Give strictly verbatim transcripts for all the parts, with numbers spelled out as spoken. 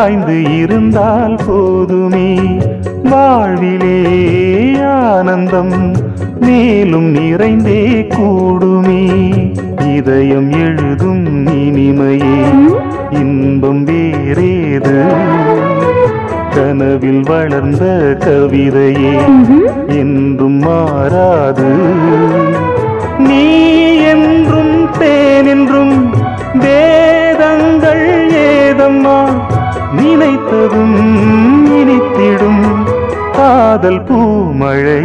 சாய்ந்து இருந்தால் போதுமே வாழ்விலே ஆனந்தம் மேலும் நிறைந்தே கூடுமே இதயம் எழுதும் இனிமையே இன்பம் வேறேது கனவில் வளர்ந்த கவிதையே என்றும் மாறாது நீ என்றும் தேன் என்றும் வேதங்கள் ஏதம்மா நினைத்ததும் இனித்திடும் காதல் பூமழை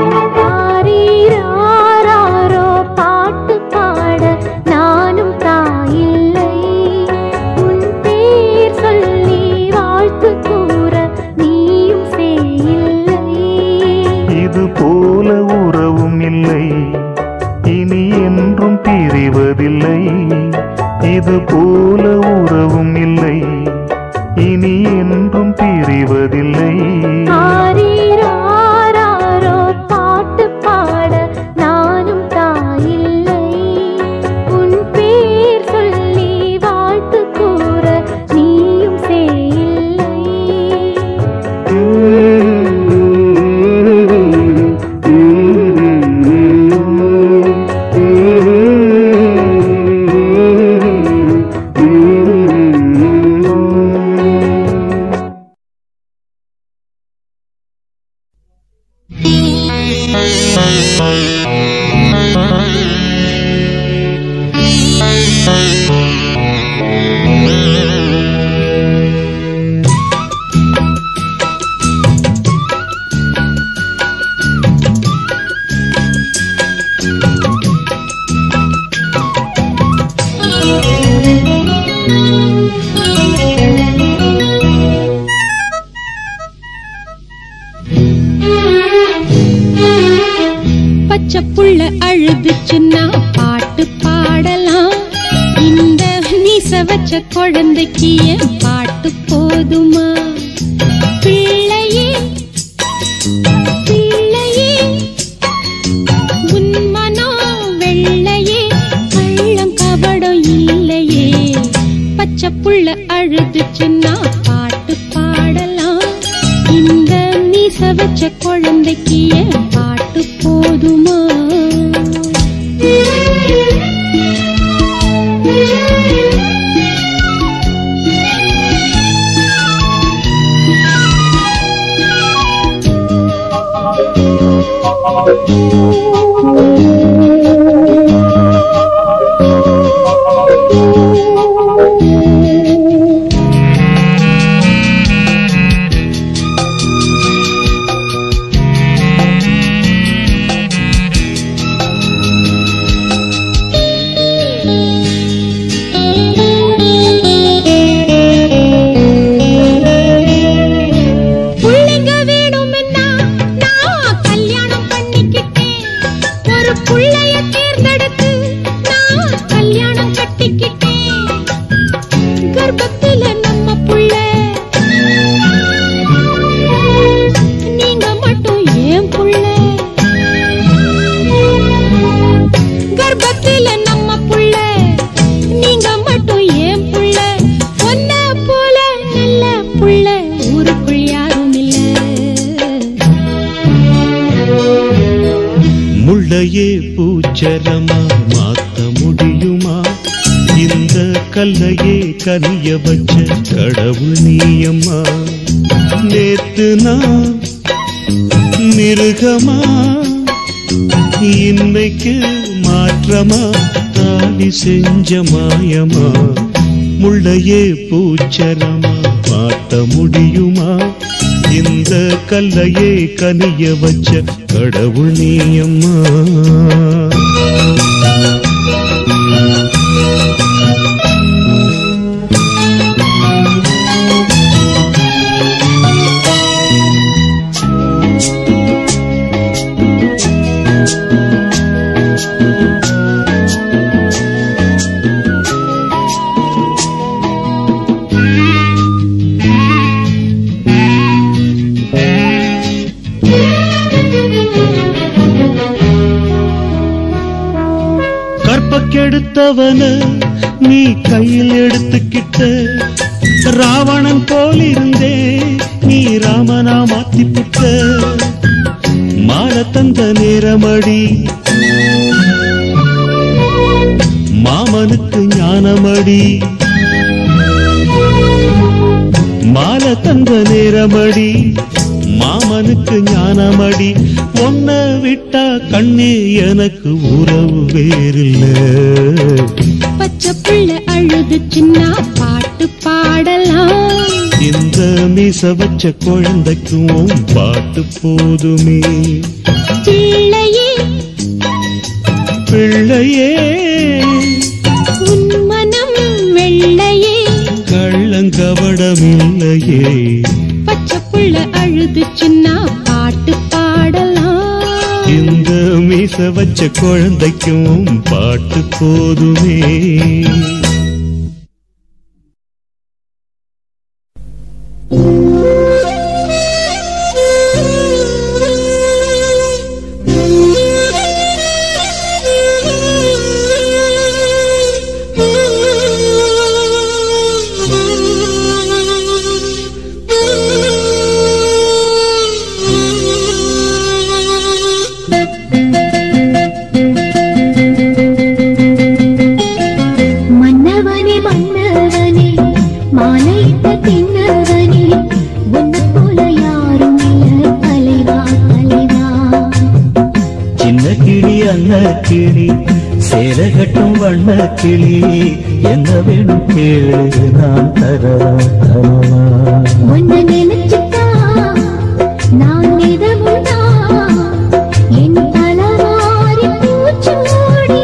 பாட்டு பாட நானும் தாயில்லை உன் பேர் சொல்லி வாழ்த்து கூற நீயும் செய்யில்லை இது போல உறவும் இல்லை இனி என்றும் பிரிவதில்லை இது போல உறவும் இல்லை இனி என்றும் பிரிவதில்லை பாட்டு பாட நானும் தாயில்லை உன் பேர் சொல்லி வாழ்த்து கூற நீயும் செய்யில்லை பச்சப்புள்ள அழுதுச்சுன்னா பாட்டு பாடலாம் இந்த நீச வச்ச குழந்தைக்கு என் பாட்டு போதுமா பிள்ளையே பிள்ளையே உன் மனம் வெள்ளையே கள்ளம் கபடம் இல்லையே பச்சப்புள்ள அழுதுச்சுன்னா பாட்டு பாடலாம் இந்த நீச வச்ச குழந்தைக்கு என் பாட்டு போதுமா முள்ளையே பூச்சரமா மாத்த முடியுமா இந்த கல்லையே கனிய வச்ச கடவுள் நீயம்மா நேத்து நான் மிருகமா இன்னைக்கு மாற்றமா தாலி செஞ்ச மாயமா முள்ளையே பூச்சரமா மாத்த முடியுமா இந்த கல்லையே கனிய வச்ச கடவுள் நீயம்மா கெடுத்தவன நீ கையில் எடுத்துக்கிட்ட ராவணன் போல் இருந்தே நீ ராமனா மாத்தி புட்ட மாலை தந்த நேரமடி மாமனுக்கு ஞானமடி மாலை தந்த நேரமடி மாமனுக்கு ஞானமடி ஒன்ன விட்டா கண்ணே எனக்கு உறவு வேறில்ல பச்சை புள்ள அழுது சின்ன பாட்டு பாடலாம் இந்த மீச வச்ச குழந்தைக்கும் பாட்டு போதுமே பிள்ளையே பிள்ளையே உன் மனம் வெள்ளையே கள்ளங்கவடமில்லையே பச்சை புள்ள அழுது சின்ன பாட்டு பாடலாம் இந்த மீச வச்ச குழந்தைக்கும் பாட்டு போதுமே கிளி சேரகட்டும் வண்ண கிளி என்ன வேணும் கேளு நான் தரவா தரவா உன்னை நினைச்சுட்டா நான் நிதமுடா என் தலவாரி பூச்சோடி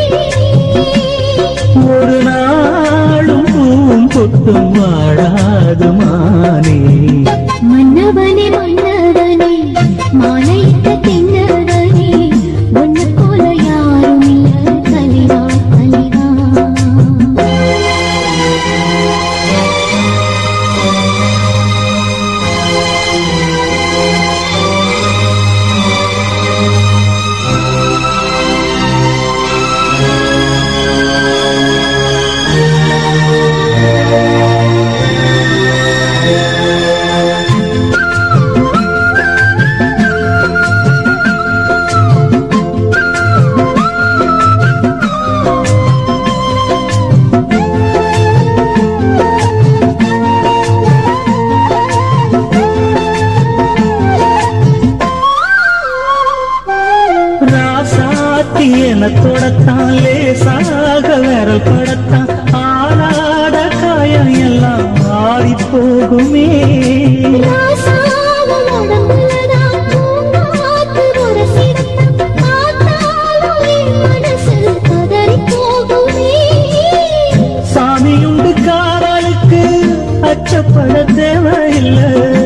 ஒரு நாளும் பூம் பொட்டும் வாழாது மானே மன்னவனே மன்னவனே மாலையிட்ட தென்னவனே உன்னை போல யாரும் இல்ல கலிவா கலிவா தொடத்தான் லேசாக விரல் படத்தான் ஆளாத காயம் எல்லாம் ஆறி போகுமே சாமியுண்டு காவலுக்கு அச்சப்பட தேவையில்லை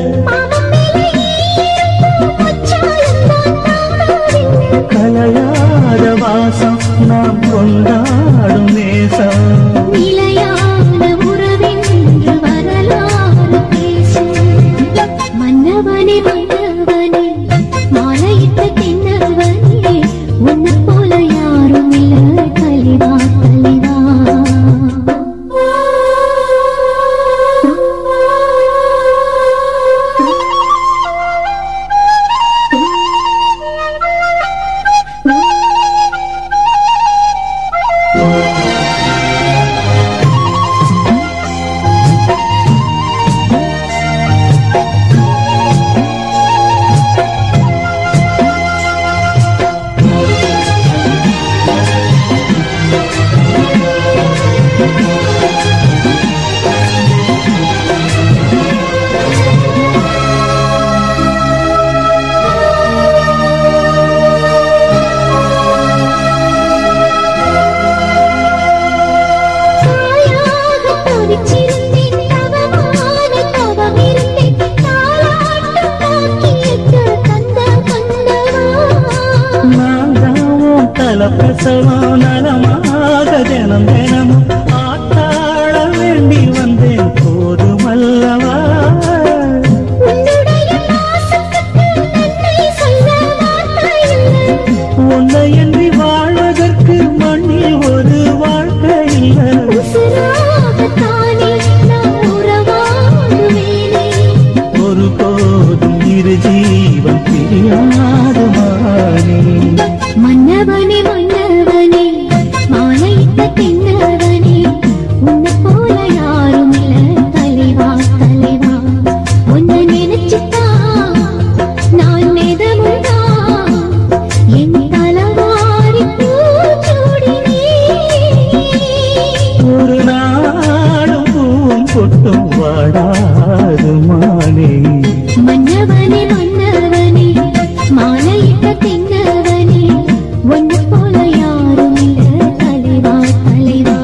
கலையாத வாசம் நாம் கொண்டாடும் நேசம் நிலையான உறவென்று வரலாறு பேசும் மன்னவனே மன்னவனே மாலையிட்ட தென்னவனே உன்னை போல யாரும் இல்ல கலிவா கலிவா பிரசவம் நலமாக தினம் தினமும் ஆத்தாள வேண்டி வந்தேன் போதுமல்லவா உன்னை என்று வாழ்வதற்கு மண்ணில் ஒரு வாழ்க்கை இல்லை உசுராகத்தானே நான் உறவா மன்னவனே மன்னவனே மன்னவனே மாலையிட்ட தின்னவனே ஒன்று போல யாரும் இல்ல தலைவா தலைவா.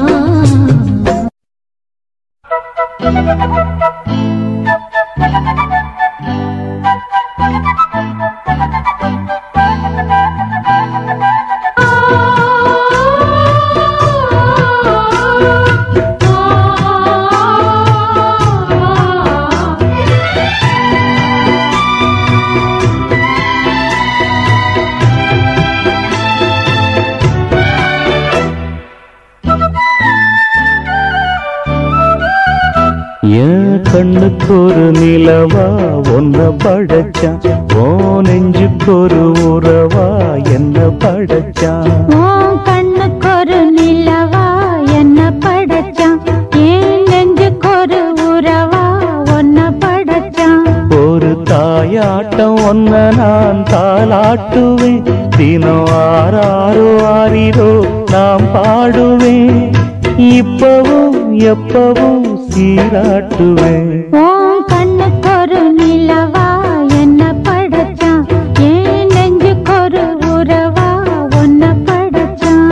என் கண்ணுக்கு ஒரு நிலவா ஒன்ன படைச்சான், ஓ நெஞ்சுக்கு ஒரு உறவா என்ன படைச்சான். உன் கண்ணுக்கு ஒரு நிலவா என்ன படைச்சான், என் நெஞ்சுக்கு ஒரு உறவா ஒன்ன படைச்சான். ஒரு தாயாட்டம் ஒன்ன நான் தாலாட்டுவேன், தினம் ஆறாரோ ஆறிரோ நாம் பாடுவேன், இப்பவும் எப்பவும் சீராட்டுவேன். உன் கண்ணுக்கு ஒரு நிலவா என்ன படைச்சான், என் நெஞ்சுக்கு ஒரு உறவா ஒன்ன படைச்சான்.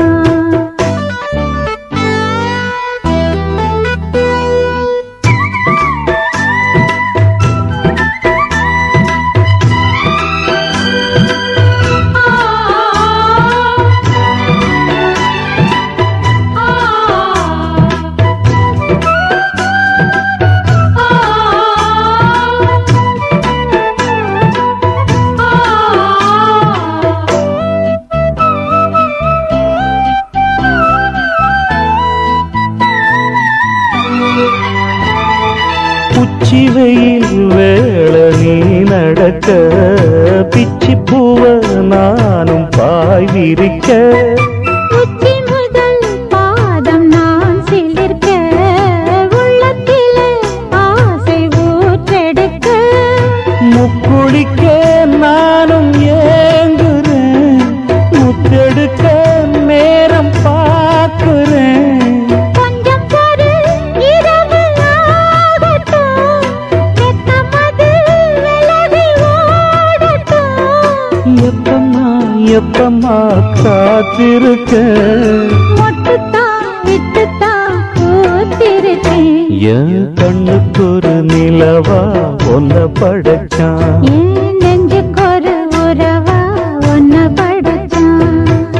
உச்சி வெயில் வேள நீ நடக்க, பிச்சி பூவ நானும் பாய் விரிக்க, உச்சி முதல் பாதம் நான் சிலிர்க்க, உள்ளத்திலே ஆசை ஊற்றெடுக்க, முக்குளிக்க நானும் ஏங்குறேன், முத்தெடுக்க நேரம் பார்க்கிறேன். கொஞ்சம் பொறு இரவு ஆகட்டும், வெட்கமது விலகி ஓடட்டும், எப்பம்மா எப்பம்மா காத்திருக்க, மொட்டுத்தான் விட்டுத்தான் பூத்திருக்கேன். என் கண்ணுக்கு ஒரு நிலவா ஒன்ன படைச்சான். என் நெஞ்சுக்கு ஒரு உறவா ஒன்ன படைச்சான்.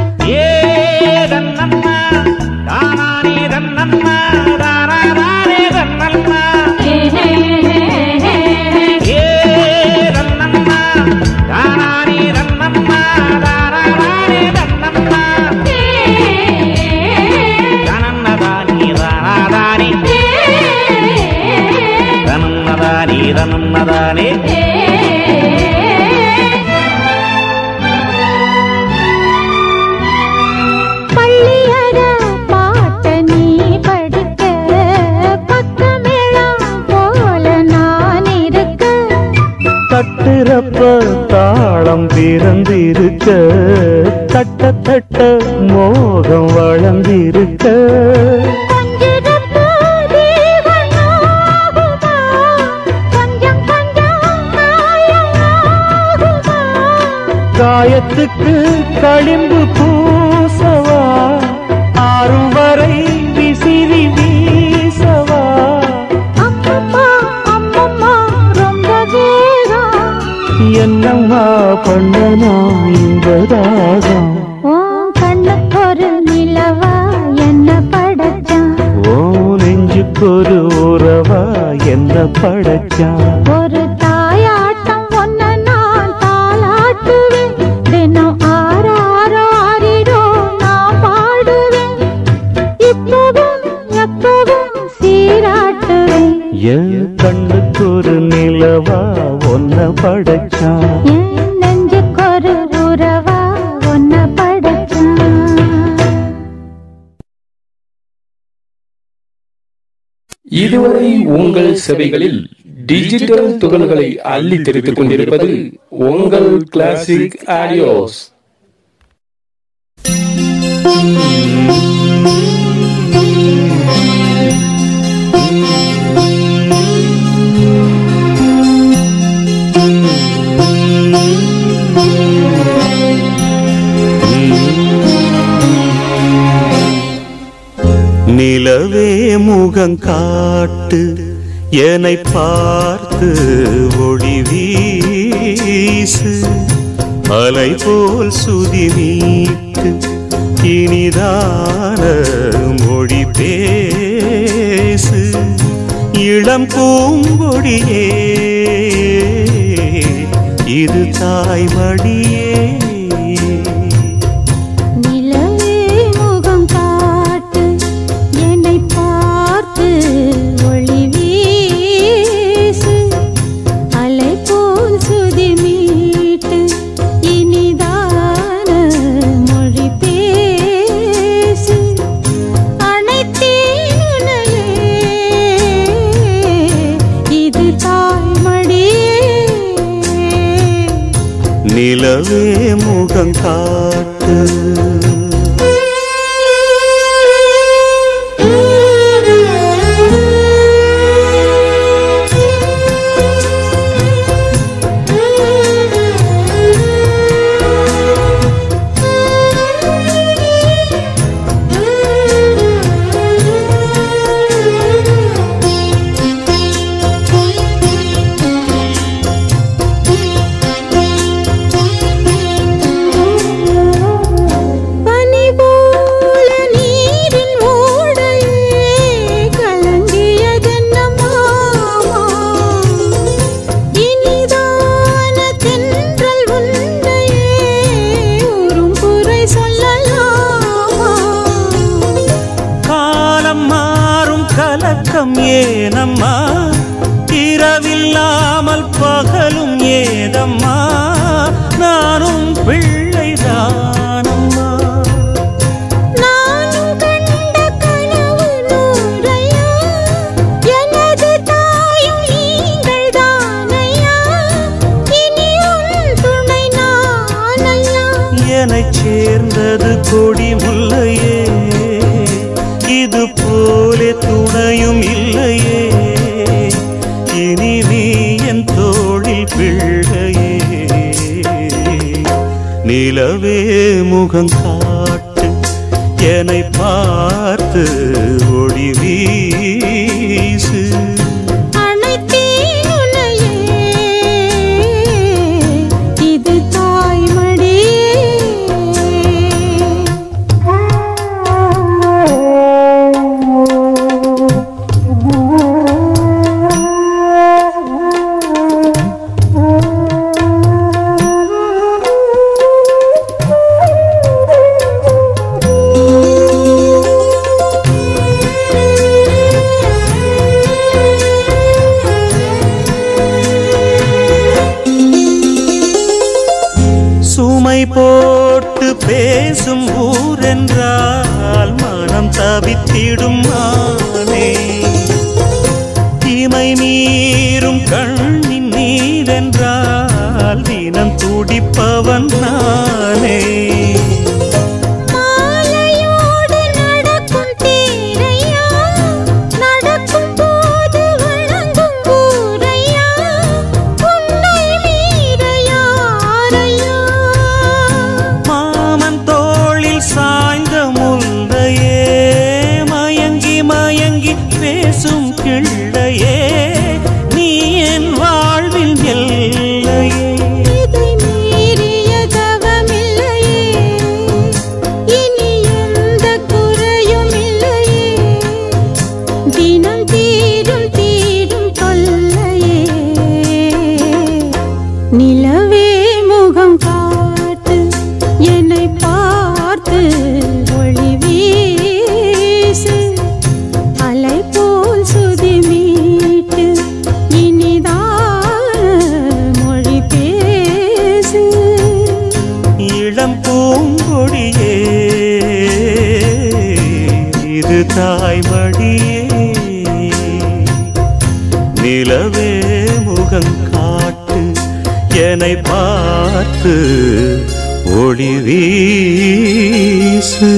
பள்ளியற பாட்ட நீ படிக்க, பக்கமேளம் போல நான் இருக்க, தட்டுறப்ப தாளம் பிறந்திருக்க, தட்ட தட்ட மோகம் வளர்ந்திருக்க, கொஞ்சிடப்போ தேவன் ஆகுமா, கொஞ்சம் கொஞ்சம் காயமாகுமா, காயத்துக்கு களிம்பு பூசவா, ஆறும் வரை விசிறி வீசவா. அம்மம்மா அம்மம்மா ரொம்ப வேகம், என்னம்மா பண்ணனா இந்த தாகம். உன் கண்ணுக்கு ஒரு நிலவா என்ன படைச்சான், ஓ நெஞ்சுக்கு ஒரு உறவா என்ன படைச்சான். ஒரு தாயாட்டம் ஒன்ன நான் தாலாட்டுவேன், தினம் ஆறாரோ ஆறிரோ நான் பாடுவேன், இப்பவும் எப்பவும் சீராட்டுவேன். என் கண்ணுக்கு ஒரு நிலவா ஒன்ன படைச்சான். என் நெஞ்சுக்கு ஒரு உறவா ஒன்ன படைச்சான். இதுவரை உங்கள் செவிகளில் டிஜிட்டல் துகள்களை அள்ளி தெரிவித்துக் கொண்டிருப்பது உங்கள் கிளாசிக் ஆடியோஸ். முகம் காட்டு என்னை பார்த்து ஒளி வீசு அலை போல் சுதி மீட்டு இனிதான மொழி பேசு இளம் பூங்கொடியே இது தாய்மடியே நிலவே முகம் காட்டு ஏனம்மா இரவில்லாமல் பகலும் ஏதம்மா நானும் பிள்ளைதானம்மா நானும் கண்ட கனவு நூறையா எனது தாயும் நீங்கள் தானையா இனி உன் துணை நானையா என்னைச் சேர்ந்தது கொடி முல்லையே இது போலே துணையும் இல்லையே இனி நீ என் தோளில் பிள்ளையே நிலவே முகம் காட்டு என்னை பார்த்து ஒளி வீசு போட்டு பேசும் ஊரென்றால் மனம் தவித்திடும் மானே தீமை மீறும் கண்ணின் நீரென்றால் தினம் துடிப்பவன் நானே கிள்ளையே நீ என் வாழ்வில் எல்லையே இதை மீறிய தவமில்லையே இனி எந்த குறையும் இல்லையே தினம் தீரும் தீரும் தொல்லையே நிலவே முகம் காட்டு என்னை பார்த்து ஒளி வீசு அலை போல் சுதி மீட்டு இனிதான மொழி பேசு இளம் பூங்கொடியே இது தாய்மடியே நிலவே முகம் காட்டு என்னை பார்த்து ஒளி வீசு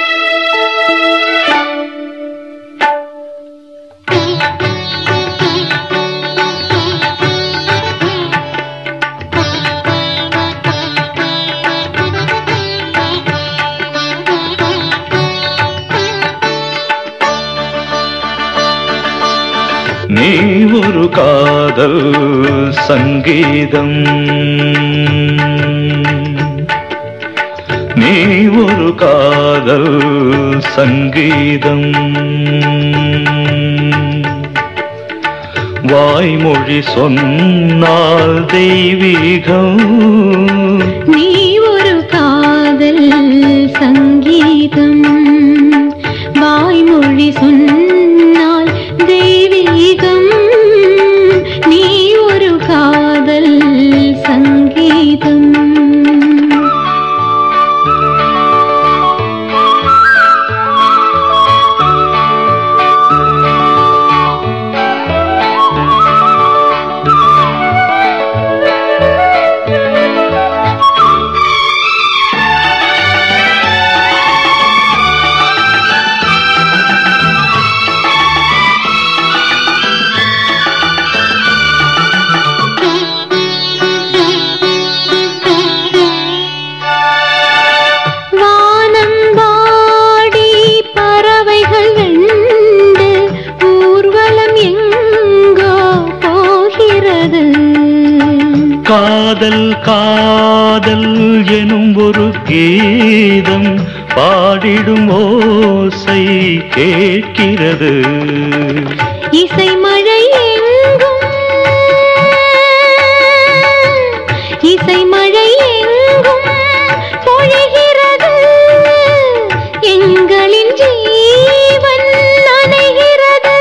Thank you. நீ ஒரு காதல் சங்கீதம், நீ ஒரு காதல் சங்கீதம். வாய்மொழி சொன்னால் தெய்வீகம், நீ ஒரு காதல் சங்கீதம். வாய்மொழி சொன்னால் தெய்வீகம், நீ ஒரு காதல் சங்கீதம். காதல் காதல் எனும் ஒரு கீதம் பாடிடும் ஓசை கேட்கிறது. இசை மழை எங்கும், இசை மழை எங்கும் பொழிகிறது. எங்களின் ஜீவன் நனைகிறது.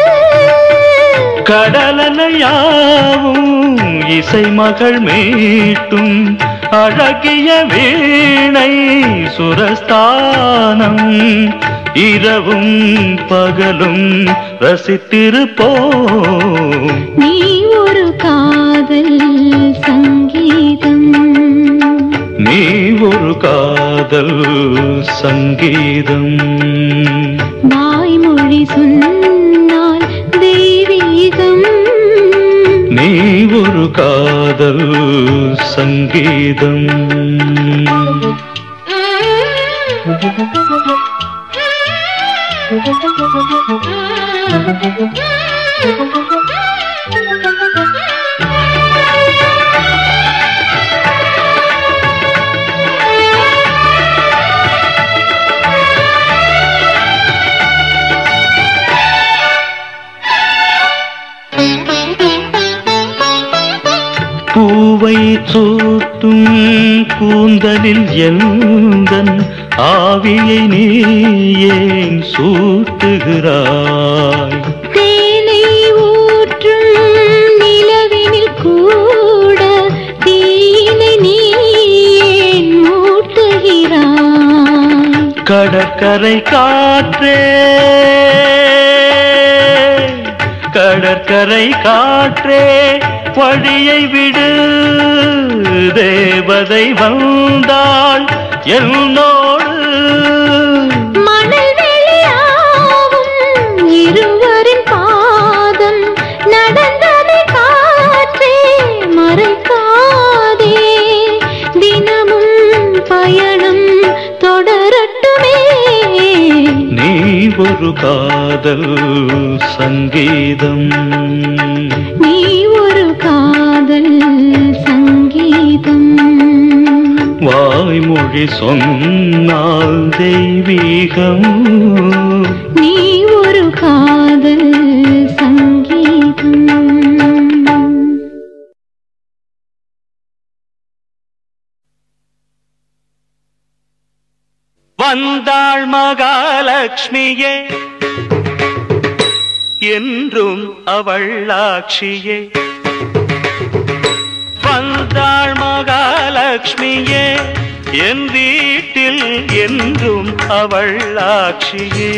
கடலலையாவும் இசை மகள் மீட்டும் அழகிய வீணை சுரஸ்தானம். இரவும் பகலும் ரசித்திருப்போம். நீ ஒரு காதல் சங்கீதம், நீ ஒரு காதல் சங்கீதம். வாய்மொழி சொன்னால் தெய்வீகம், நீ ஒரு காதல் சங்கீதம். பூவை சூட்டும் கூந்தலில் எந்தன் ஆவியை நீ ஏன் சூட்டுகிறாய்? தேனை ஊற்றும் நிலவினில் கூட தீனை நீ ஏன் மூட்டுகிறாய்? கடற்கரை காற்றே, கடற்கரை காற்றே வழியை விடு. தேவதை வந்தாள் என்னோடு. மணல் வெளியாகும் இருவரின் பாதம் நடந்ததை காற்றே மறைக்காதே. தினமும் பயணம் தொடரட்டுமே. நீ ஒரு காதல் சங்கீதம், நீ ஒரு காதல் சங்கீதம். வாய்மொழி சொன்னால் தெய்வீகம், நீ ஒரு காதல் சங்கீதம். வந்தாள் மகாலட்சுமியே, என்றும் அவள் ஆட்சியே. வந்தாள் மகாலட்சுமியே, என் வீட்டில் என்றும் அவள் ஆட்சியே.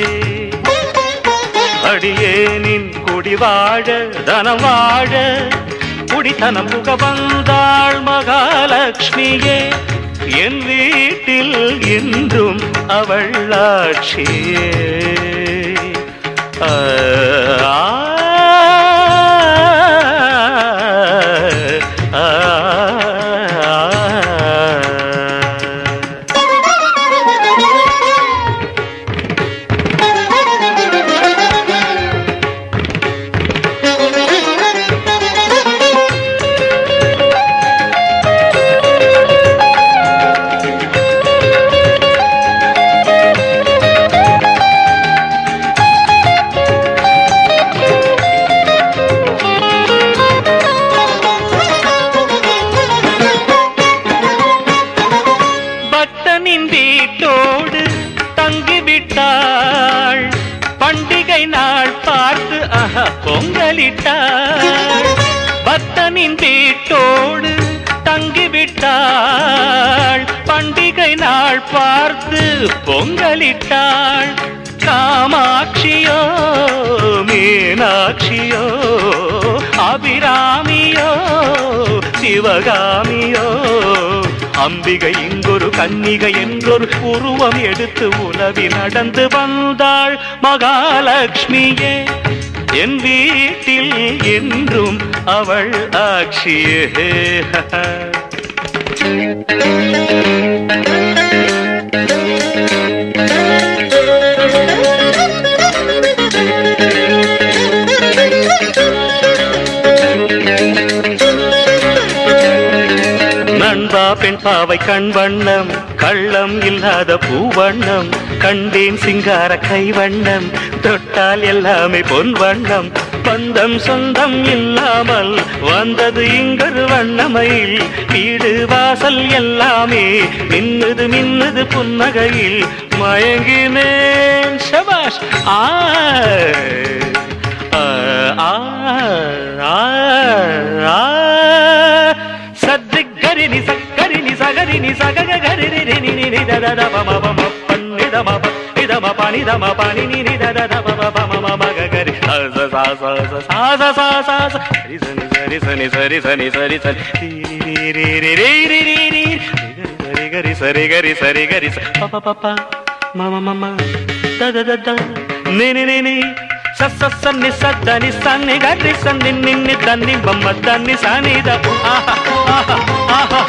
அடியேனின் குடி வாழ தனம் வாழ குடித்தனம் புக வந்தாள் மகாலட்சுமியே, என் வீட்டில் என்றும் அவள் ஆட்சியே. ஆ Thank you. பொங்கலிட்டாள் பக்தனின் வீட்டோடு தங்கிவிட்டாள் பண்டிகை நாள் பார்த்து பொங்கலிட்டாள் காமாட்சியோ மீனாட்சியோ அபிராமியோ சிவகாமியோ அம்பிகை இங்கொரு கன்னிகை என்றொரு உருவம் எடுத்து உலவி நடந்து வந்தாள் மகாலட்சுமியே என் வீட்டில் என்றும் அவள் ஆட்சியே நண்பா பெண் பாவை கண் வண்ணம் கள்ளம் இல்லாத பூவண்ணம் கண்டேன் சிங்கார கை வண்ணம் தொட்டால் எல்லாமே பொன் வண்ணம் பந்தம் சொந்தம் இல்லாமல் வந்தது இங்கொரு வண்ணமையில் வீடு வாசல் எல்லாமே மின்னுது மின்னுது புன்னகையில் மயங்கினேன் சபாஷ் ஆ ஆ ஆ சத்திகரினி சக்கரினி சகரினி சகக கரிரி நினி நிதத மம மம பன்னித மப இத ம பனித ம பனி நினி தத மம மம மம கரி ச ச ச ச ச ச ச சரி சனி சரி சனி சரி சனி சரி சரி ரி ரி ரி ரி ரி ரி ரி சரி கரி சரி கரி சரி கரி ப ப ப மம மம தத தத நினி நினி ச ச ச நி ச த நி ச நி கரி ச நி நி நி த நி மம த நி ச நி த ஆஹா ஆஹா ஆஹா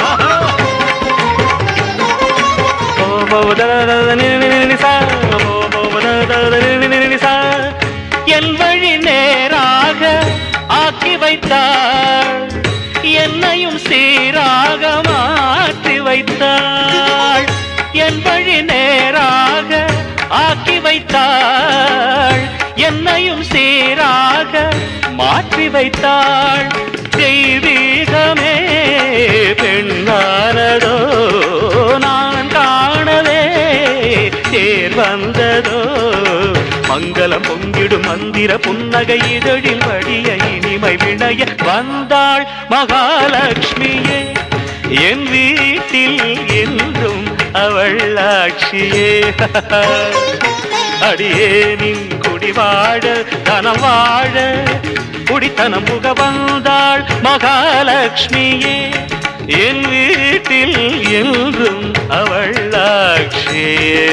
ஓ போ த த நி நி நி ச ஓ போ த த நி நி நி ச என் வழி நேராக ஆக்கி வைத்தாள் என்னையும் சீராக மாற்றி வைத்தாள் என் வழி நேராக ஆக்கி வைத்தாள் என்னையும் சீராக மாற்றி வைத்தாள் தெய்வீகமே பெண்ணானதோ நான் காணவே தேர் வந்ததோ மங்களம் பொங்கிடும் மந்திர புன்னகை இதழில் வடிய இனிமை விளைய வந்தாள் மகாலட்சுமியே என் வீட்டில் என்றும் அவள் ஆட்சியே அடியேனின் குடி வாழ தனம் வாழ குடித்தனம் புக வந்தாள் மகாலட்சுமியே என் வீட்டில் என்றும் அவள் ஆட்சியே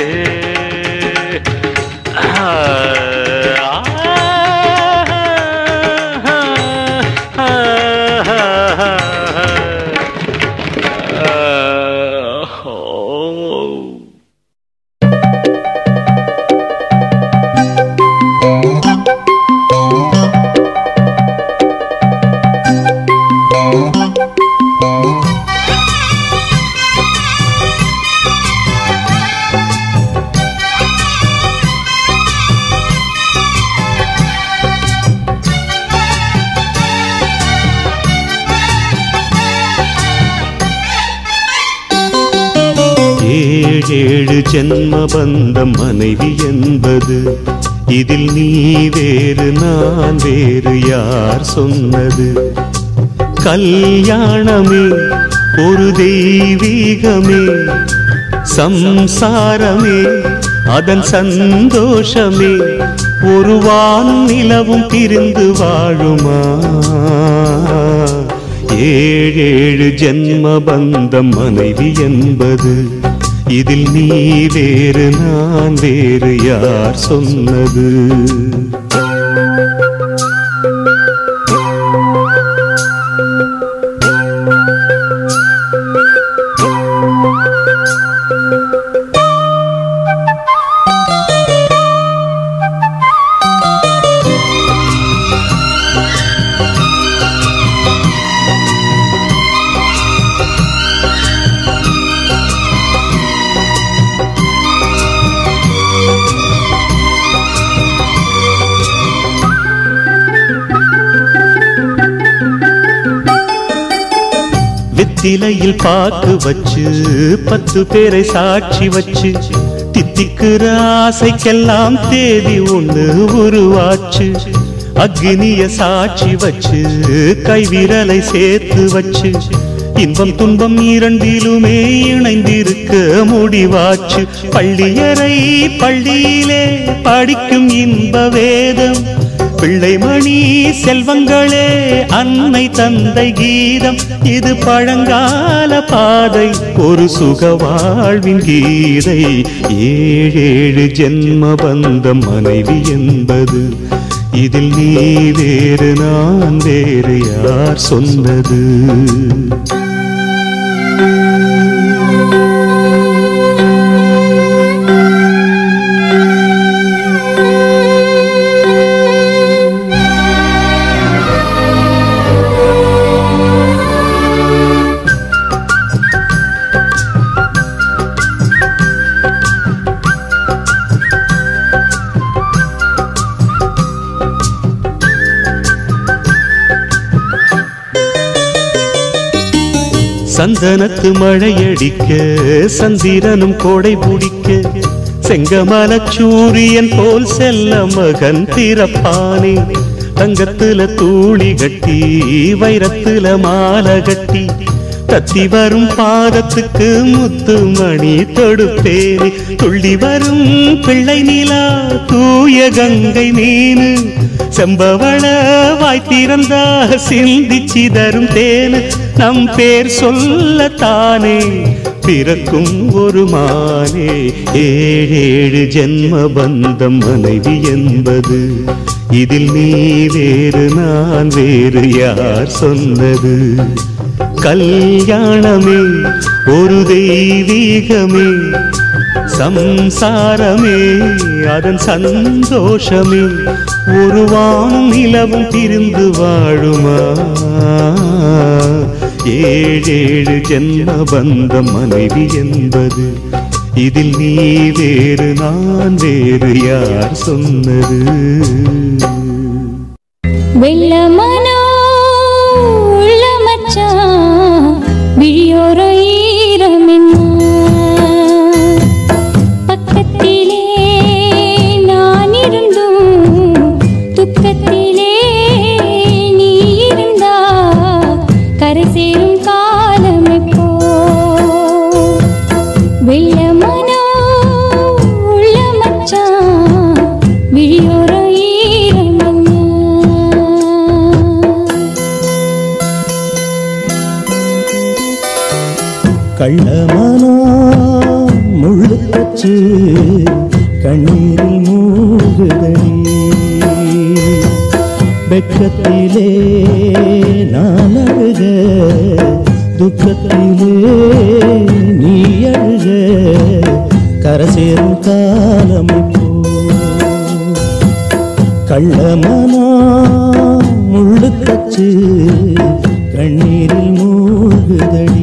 ஏழு ஜென்ம பந்தம் மனைவி என்பது இதில் நீ வேறு நான் வேறு யார் சொன்னது கல்யாணமே ஒரு தெய்வீகமே சம்சாரமே அதன் சந்தோஷமே ஒரு வான் நிலவும் பிரிந்து வாழுமா ஏழேழு ஜென்ம பந்தம் மனைவி என்பது இதில் நீ வேறு நான் வேறு யார் சொன்னது வெத்திலையில் பாக்கு வச்சு பத்து பேரை சாட்சி வச்சு தித்திக்கிற ஆசைக்கெல்லாம் தேதி ஒண்ணு உருவாச்சு அக்னிய சாட்சி வச்சு கைவிரலை சேர்த்து வச்சு இன்பம் துன்பம் இரண்டிலுமே இணைந்திருக்க முடிவாச்சு. பள்ளியறை பள்ளியிலே படிக்கும் இன்ப வேதம் பிள்ளைமணி செல்வங்களே அன்னை தந்தை கீதம். இது பழங்கால பாதை ஒரு சுக வாழ்வின் கீதை. ஏழேழு ஜென்ம பந்தம் மனைவி என்பது இதில் நீ வேறு நான் வேறு யார் சொன்னது? சந்தனத்து மழையடிக்க சந்திரனும் கோடை பிடிக்க செங்கமல சூரியன் போல் செல்ல மகன் திறப்பானே. தங்கத்துல தூளி கட்டி வைரத்துல மாலை கட்டி தத்தி வரும் பாதத்துக்கு முத்து மணி தொடுப்பேனே. துள்ளி வரும் பிள்ளை நிலா தூய கங்கை மீனு செம்பவள வாய்த்திறந்தா சிந்தி சிதறும் தேனு. நம் பேர் சொல்லத்தானே பிறக்கும் ஒரு மானே. ஏழேழு ஜென்ம பந்தம் மனைவி என்பது இதில் நீ வேறு நான் வேறு யார் சொன்னது? கல்யாணமே ஒரு தெய்வீகமே சம்சாரமே அதன் சந்தோஷமே. ஒரு வானும் நிலவும் பிரிந்து வாழுமா? ஏழேழு ஜென்ம பந்தம் மனைவி என்பது இதில் நீ வேறு நான் வேறு யார் சொன்னது? வெள்ளமனோ உள்ள மச்சான் விழியோர ஈரமென்ன பக்கத்திலே நான் இருந்தும் துக்கத்திலே நீ இருந்தா கரை சேரும் காலம் எப்போ? வெள்ளமனோ உள்ள மச்சான் விழியோர ஈரமென்ன. கள்ளமனோ முள்ளு தச்சு கண்ணீரில் மூழ்குதடி. வெக்கத்திலே நான் அழுக துக்கத்திலே நீ அழுக கரை சேரும் காலம் இப்போ. கள்ளமனோ முள்ளு தச்சு கண்ணீரில் மூழ்குதடி.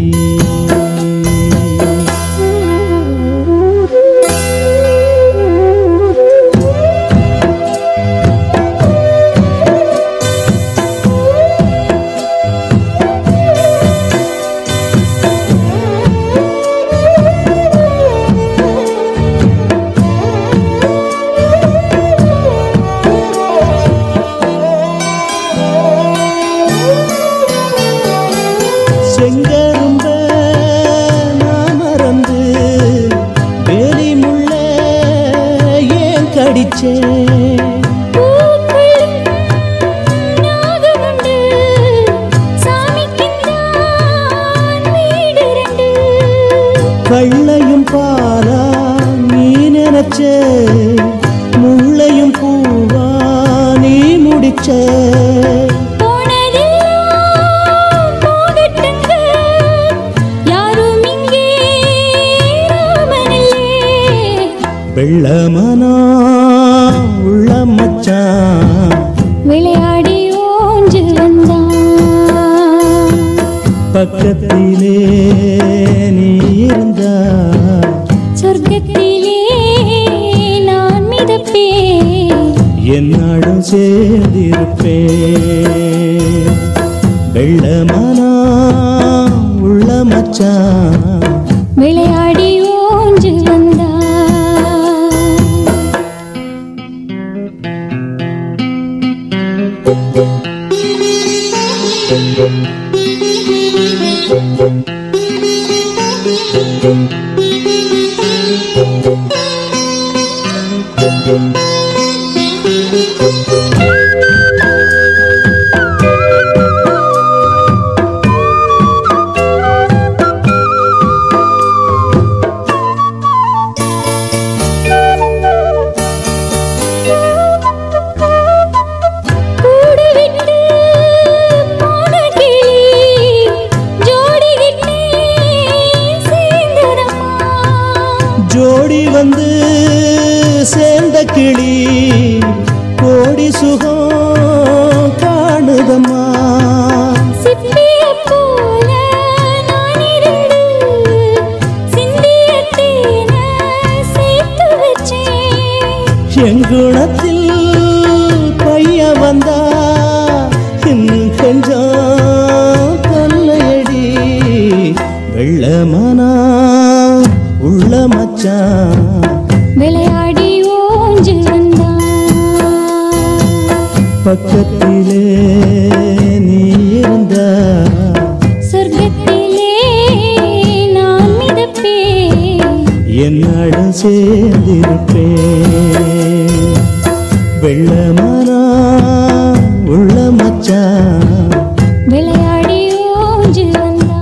செங்கரும்ப நான் மறந்து வேலி முள்ள ஏன் கடிச்சேன்? கள்ளையும் பாலா நீ நினைச்ச முள்ளையும் பூவா நீ முடிச்ச. வெள்ளமனோ உள்ள மச்சான் விளையாடி ஓஞ்சு வந்தான் பக்கத்திலே நீ இருந்தா சொர்க்கத்திலே நான் மிதப்பேன் என்னாடும் சேர்ந்திருப்பேன். வெள்ளமனோ உள்ள மச்சான் விளையாடி ஓஞ்சு வந்தான். வந்து சேர்ந்த கிளி கோடி சுகம் காணுதம்மா. சிப்பியைப் போல நான் இருந்து சிந்திய தேனை சேர்த்து வச்சேன். எங்குணத்தில் பைய வந்தா இன்னும் கொஞ்சம் தொல்லையடி. வெள்ளமானா உள்ள மச்சான் விளையாடி ஊஞ்சு வந்தான். பக்கத்திலே நீ இருந்தா சொர்க்கத்திலே நான் மிதப்பேன். என்னுடன் சேர்ந்திருப்பேன். வெள்ளமானா உள்ள மச்சான் விளையாடி ஊஞ்சு வந்தான்.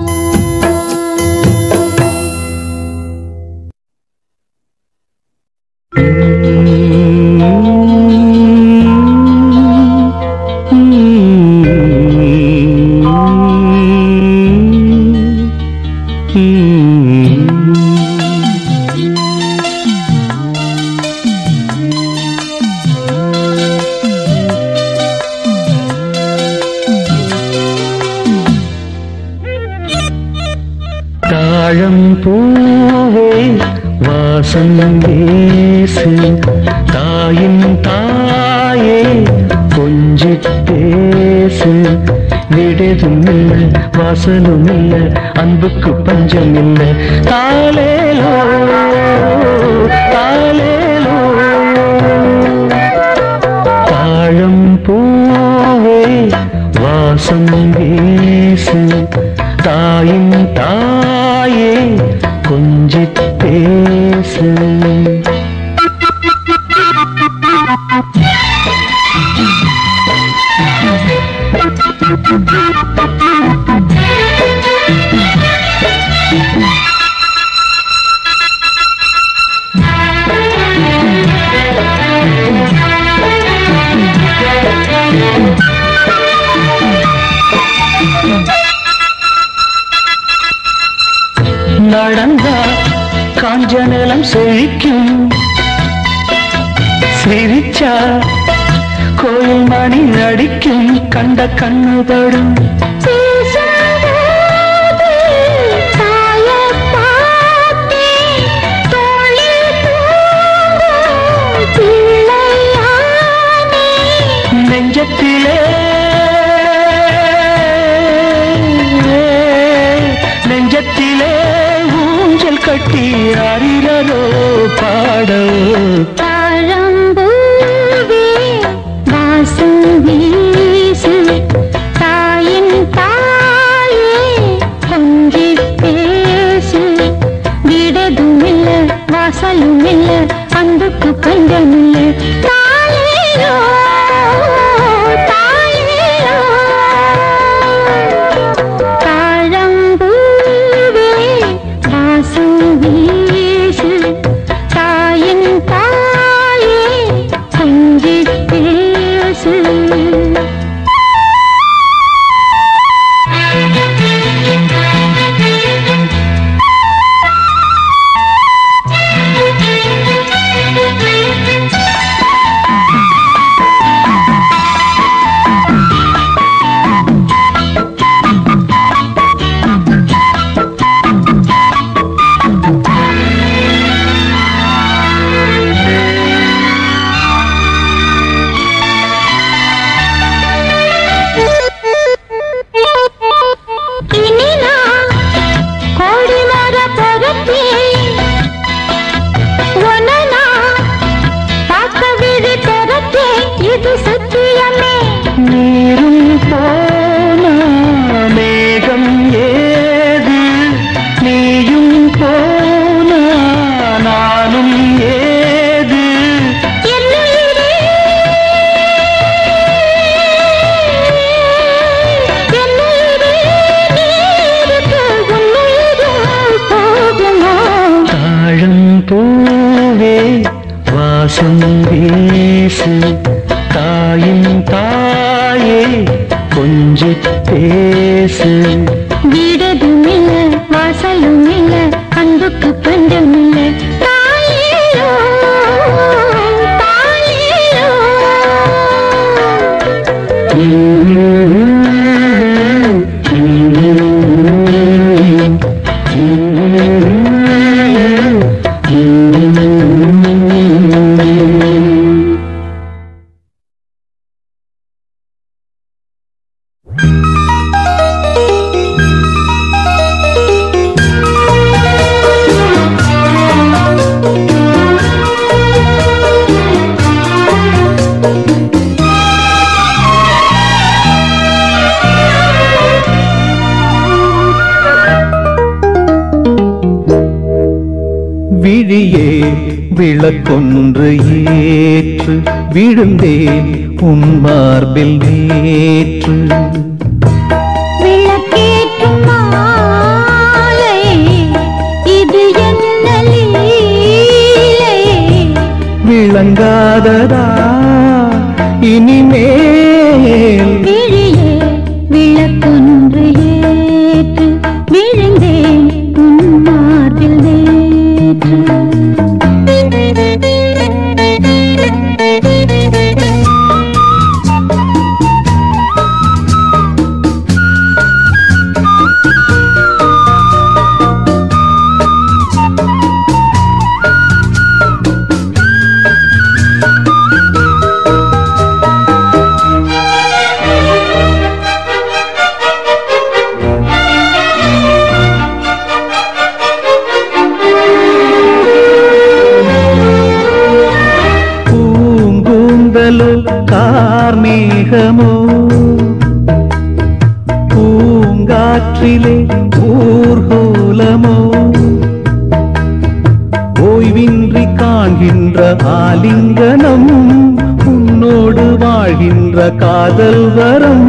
தாழம் பூவே வாசம் வீசு தாயின் தாயே கொஞ்சி பேசு. விடுதும் இல்லை வாசலும் இல்லை அன்புக்கு பஞ்சம் இல்லை. தாலேலோ தாலேலோ தாழம் பூவே வாசம் வீசு தாயின் தாயே கொஞ்சி பேசு. நடந்தா காஞ்ச நிலம் செழிக்கும். சிரிச்சா கோயில் மணி நடிக்கும். கண்ட கண்ணு படும் நெஞ்சத்திலே நெஞ்சத்திலே ஊஞ்சல் கட்டி அறிரோ பாடோ. தாழம்பூவே வாசம் வீசு தாயின் தாயே கொஞ்சி பேசு. விடதும் இல்லை வாசலும் இல்லை அன்புக்கு பஞ்சம் இல்லை. தாயேயோ தாயேயோ தாழம்பூவே வாசம் வீசு தாயின் தாயே கொஞ்சி பேசு. வாசம் வீசு தாயின் தாயே கொஞ்சி பேசு. வீடதும் இல்லை வாசலும் இல்லை அன்புக்கு பஞ்சம் இல்லை. தாயே விழியே விளக்கொன்று ஏற்று விழுந்தேன் உன் மார்பில் நேற்று. விளக்கேற்றும் மாலை இது என்ன லீலை? விளங்காததா இனிமேல்? விழியே விளக்கொன்று ஏற்று விழுந்தேன் உன் மார்பில் நேற்று. கார்மேகமோ பூங்காற்றிலே ஊர்கோலமோ ஓய்வின்றி காண்கின்ற ஆலிங்கனம் உன்னோடு வாழ்கின்ற காதல் வரம்.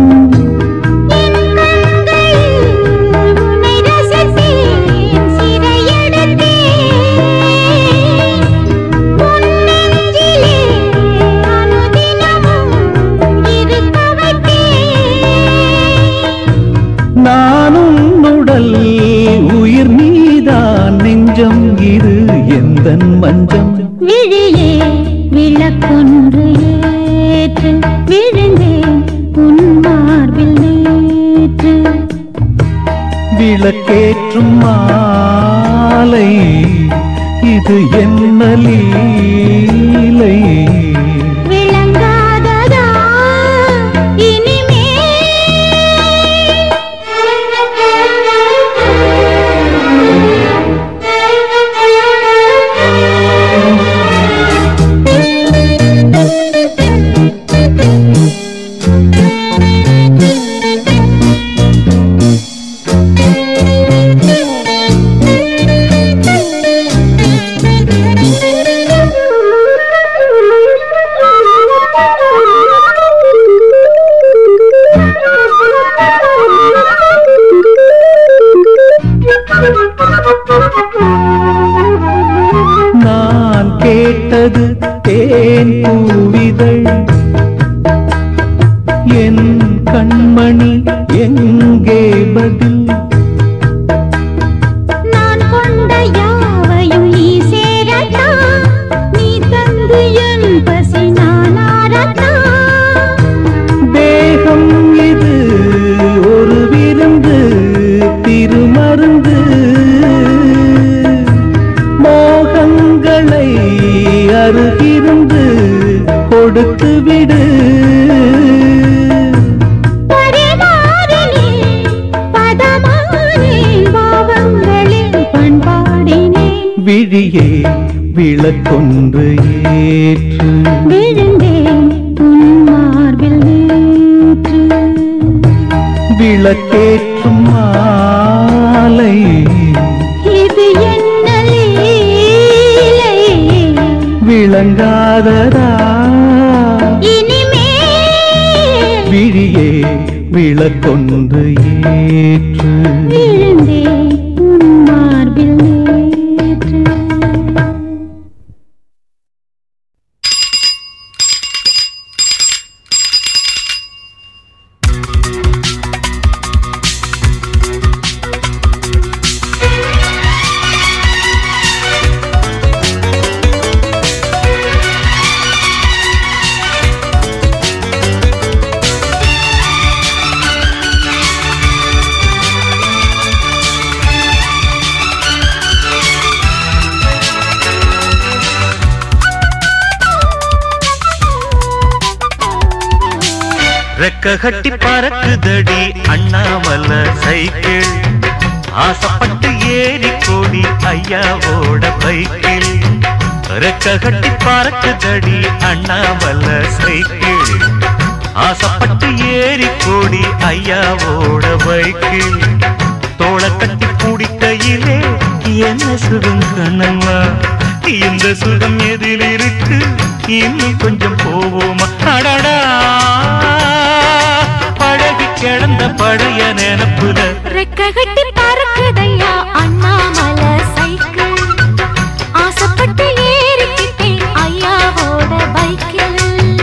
நானும் உடல் உயிர் நீதான் நெஞ்சம் இது எந்தன் மஞ்சம். விழியே விளக்கொன்று ஏற்று விழுந்தேன் உன் மார்பில் நேற்று. விளக்கேற்றும் மாலை இது என்ன லீலை? விளங்காததா இனிமே? நான் கேட்டது தேன் பூவிதழ் என் கண்மணி எங்கே பதில்? நான் கொண்ட யாவையும் நீ சேரத்தா, நீ தந்து என் பசி நான் ஆரத்தா. தேகம் இது ஒரு விருந்து திருமருந்து, மோகங்களை அருகிருந்து கொடுத்து விடு. பரிமாறினே பதமானே பாவங்களில் பண்பாடினே. விழியே விளக்கொன்று ஏற்று விழுந்தேன் உன் மார்பில் நேற்று. விளக்கேற்றும் மாலை இது என்ன லீலை? விளங்காததா இனிமே? விழியே விளக்கொன்று ஏற்று விழுந்தேன் உன் மார்பில் நேற்று. ரெக்க கட்டி பறக்குதடி அண்ணாமலை சைக்கிள், ஆசைப்பட்டு ஏறி கோடி ஐயாவோட பைக்கில். ரெக்க கட்டி பறக்குதடி அண்ணாமலை சைக்கிள், ஆசைப்பட்டு ஏறி கோடி ஐயாவோட பைக்கில். தோளை கட்டி பிடிக்கையிலே என்ன சுகம் கண்ணம்மா இந்த சுகம் எதில் இருக்கு இன்னும் கொஞ்சம் போவோமா அடடா பழகி கிடந்த பழைய நினப்புல ரெக்க கட்டி பறக்குதையா அண்ணாமலை சைக்கிள் ஆசைப்பட்டு ஏறிக்கிட்டேன் ஐயாவோட பைக்கில்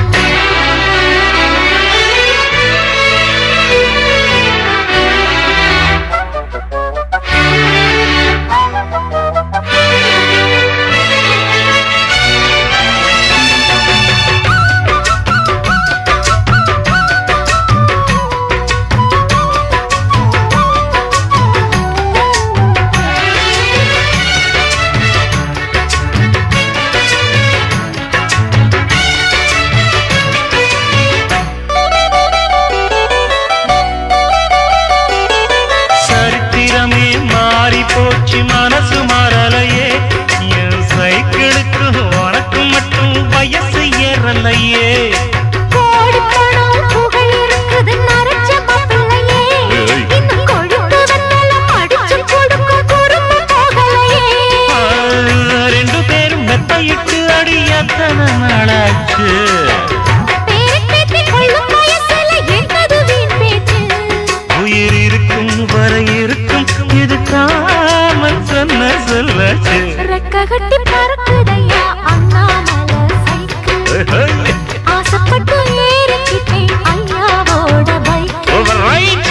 கட்டி பறக்குதையா அண்ணாமலை சைக்கிள் ஆசைப்பட்டு ஏறிக்கிட்டேன் ஐயாவோட பைக்கில்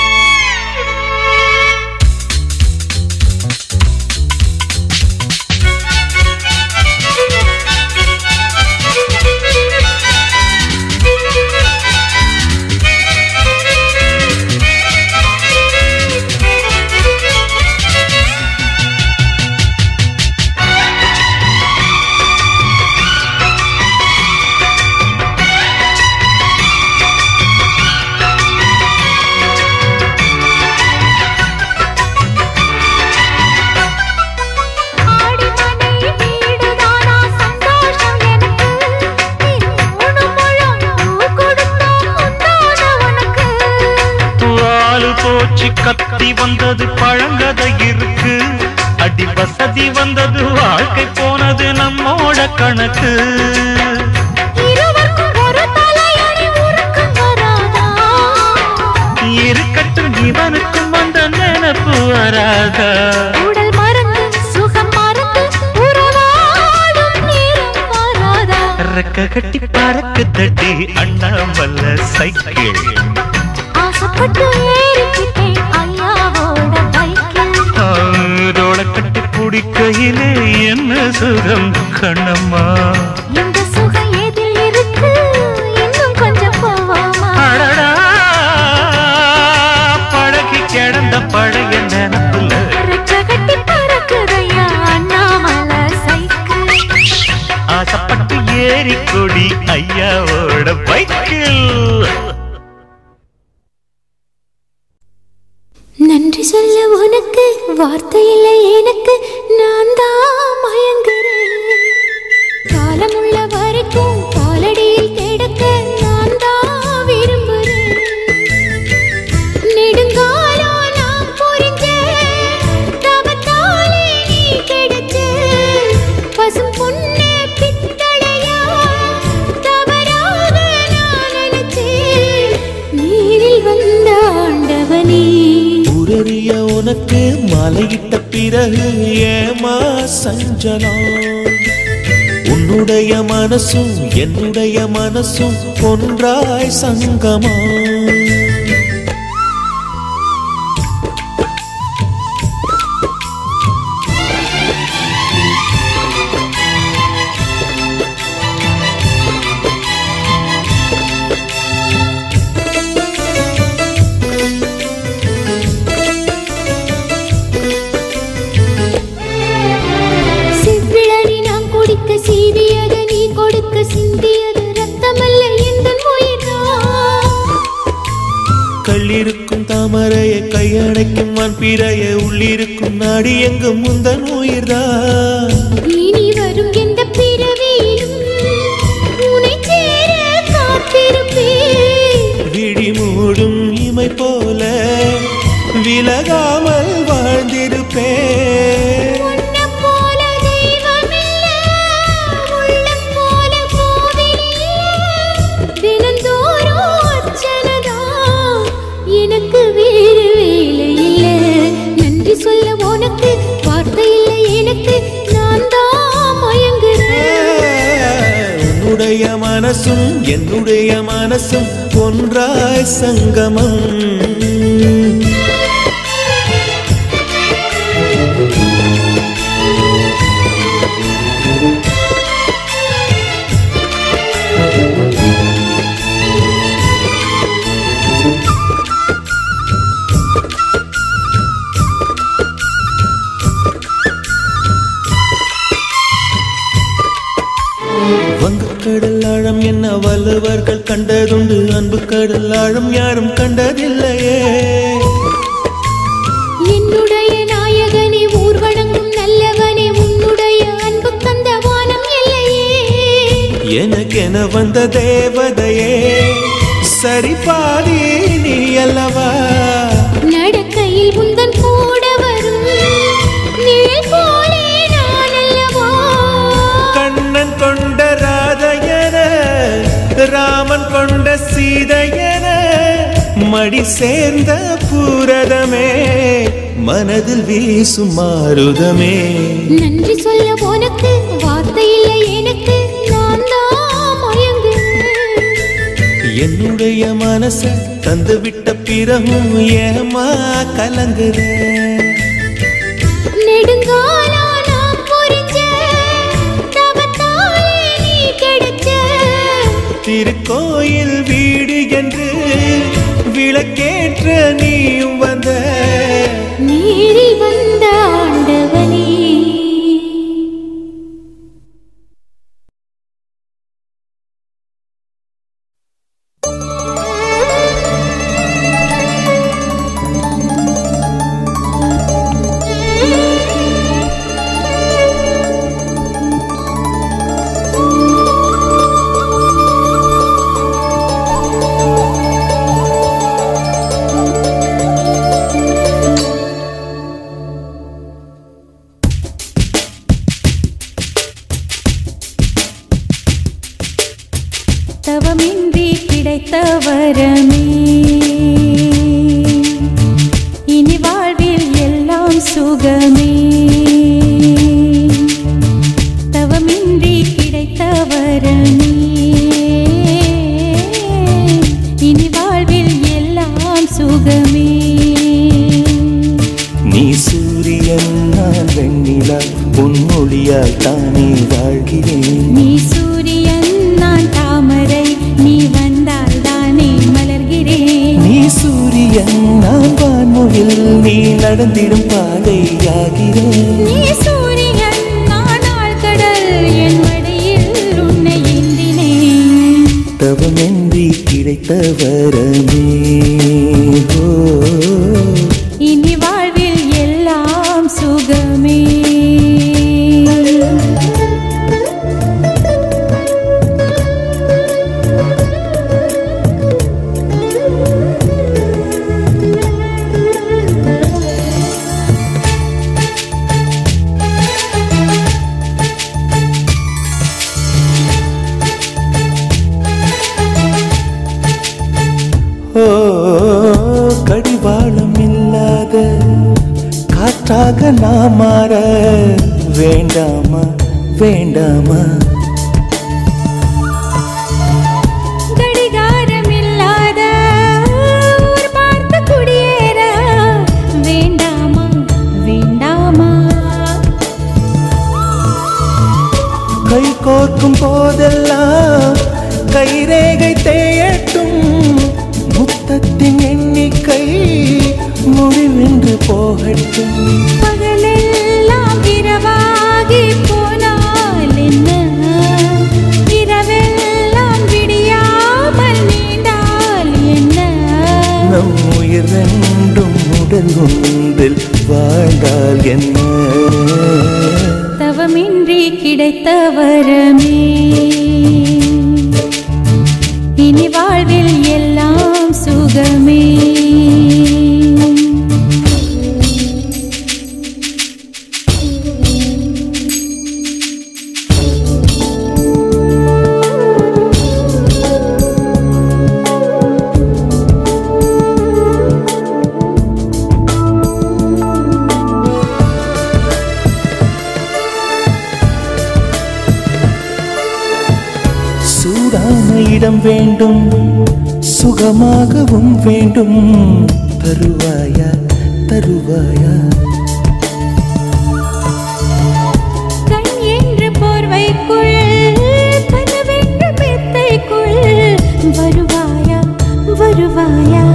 கத்தி வந்தது பழங்கதை இருக்கு அடி வசதி வந்தது வாழ்க்கை போனது நம்மோட கணக்கு இருக்கட்டும் இவனுக்கும் வந்த நினைப்பு வராதா உடல் மறந்து சுகம் மறந்து உறவாடும் நேரம் வராதா ரெக்க கட்டி பறக்கு தட்டி அண்ணாமலை சைக்கிள் ஆசைப்பட்டு ஏறிக்கிட்டேன் ஐயாவோட பைக்கில் தோள கட்டி பிடிக்கையிலே என்ன சுகம் கண்ணம்மா இந்த சுகம் எதில் இருக்கு இன்னும் கொஞ்சம் போவோமா அடடா பழகி கிடந்த பழைய நினப்புல ரெக்க கட்டி பறக்குதையா அண்ணாமலை சைக்கிள் ஆசைப்பட்டு ஏறிக்கொடி ஐயாவோட பைக்கில் நன்றி சொல்ல உனக்கு வார்த்தை இல்லை எனக்கு நான் தான் மயங்குறேன் காலமுள்ள வரைக்கும் காலடியில் கிடக்க நான் தான் விரும்புறேன் நெடுங்காலம் நான் புரிஞ்ச தவத்தாலே நீ கிடைச்ச பசும் பொண்ணு பித்தளையா தவறாக நான் நினைச்சேன் நீரில் வந்த ஆண்டவனே உரிய உனக்கு மலையிட்ட பிறகு ஏமா சஞ்சலம் உன்னுடைய மனசும் என்னுடைய மனசும் ஒன்றாய் சங்கமா சீவியது நீ கொடுக்க சிந்தியது ரத்தமல்ல எந்தன் உயிர்தான் கல்லிருக்கும் தாமரையை கையடைக்கும் வான்பிறையை உள்ளிருக்கும் நாடி எங்கும் முந்தன் உயிர்தான் இனி வரும் எந்த பிறவியிலும் உன்னை சேர காத்திருப்பேன் விழி மூடும் இமை போல விலகாமல் வாழ்ந்திருப்பேன் உன்னுடைய மனசும் என்னுடைய மனசும் ஒன்றாய் சங்கமம். வங்கக்கடல் ஆழம் என்ன வல்லவர்கள் கண்டதுண்டு, அன்பு கடல் ஆழம் யாரும் கண்டதில்லையே. என்னுடைய நாயகனே ஊர்வலங்கும் நல்லவனே, உன்னுடைய அன்பு தந்த வானம் இல்லையே. எனக்கென வந்த தேவதையே சரி பாதி நீ அல்லவா. நடக்கையில் உந்தன் கூட வரும் நிழல் போலே நான் அல்லவா. கண்ணன் கொண்ட ராதையன ராமன் கொண்ட சீதையன மடி சேர்ந்த பூரதமே மனதில் வீசும் மாருதமே. நன்றி சொல்ல உனக்கு வார்த்தை இல்லை எனக்கு, நான் தான் மயங்குறேன். என்னுடைய மனச தந்து விட்ட பிறகும் ஏமா கலங்குற. நெடுங்காலா நான் புரிஞ்ச தவத்தாலே நீ கிடைச்ச. திருக்கோயில் வீடு என்று விளக்கேற்ற நீயும் வந்த. நீரில் வந்த ஆண்டவனே. தவமின்றி கிடைத்த வரமே இனி வாழ்வில் எல்லாம் சுகமே. தவமின்றி கிடைத்த வரமே இனி வாழ்வில் எல்லாம் சுகமே. நீ சூரியன் நான் வெண்ணிலா உன் மொழியால் தானே வாழ்கிறேன். நீ சூரியன் நான் தாமரை, நீ வந்தால் தானே மலர்கிறேன். நீ சூரியன் நான் வான்மொழில் நீ நடந்திடும் பாதையாகிறேன். நீ சூரியன் நான் ஆழ்கடல், என் மடியில் உன்னை ஏந்தினேன். தவமின்றி கிடைத்த வரமே ஓ. இனி வாழ்வில் எல்லாம் சுகமே. ஓ கடிவாளம் இல்லாத காற்றாக நான் மாற வேண்டாமா வேண்டாமா. கடிகாரம் இல்லாத ஊர் பார்த்து குடியேற வேண்டாமா வேண்டாமா. கை கோர்க்கும் போதெல்லாம் கைரேகை தேயட்டும், முத்தத்தின் எண்ணிக்கை முடிவென்று போகட்டும். பகலெல்லாம் இரவாகி போனால் என்ன, இரவெல்லாம் விடியாமல் நீண்டால் என்ன. நம் உயிர் ரெண்டும் உடல் ஒன்றில் வாழ்ந்தால் என்ன. தவமின்றி கிடைத்த வரமே இனி வாழ்வில் எல்லாம் சுகமே. சூடான இடம் வேண்டும், சுகமாகவும் வேண்டும். தருவாயா தருவாயா? கண் என்ற போர்வைக்குள் கனவென்ற மெத்தைக்குள் வருவாயா வருவாயா?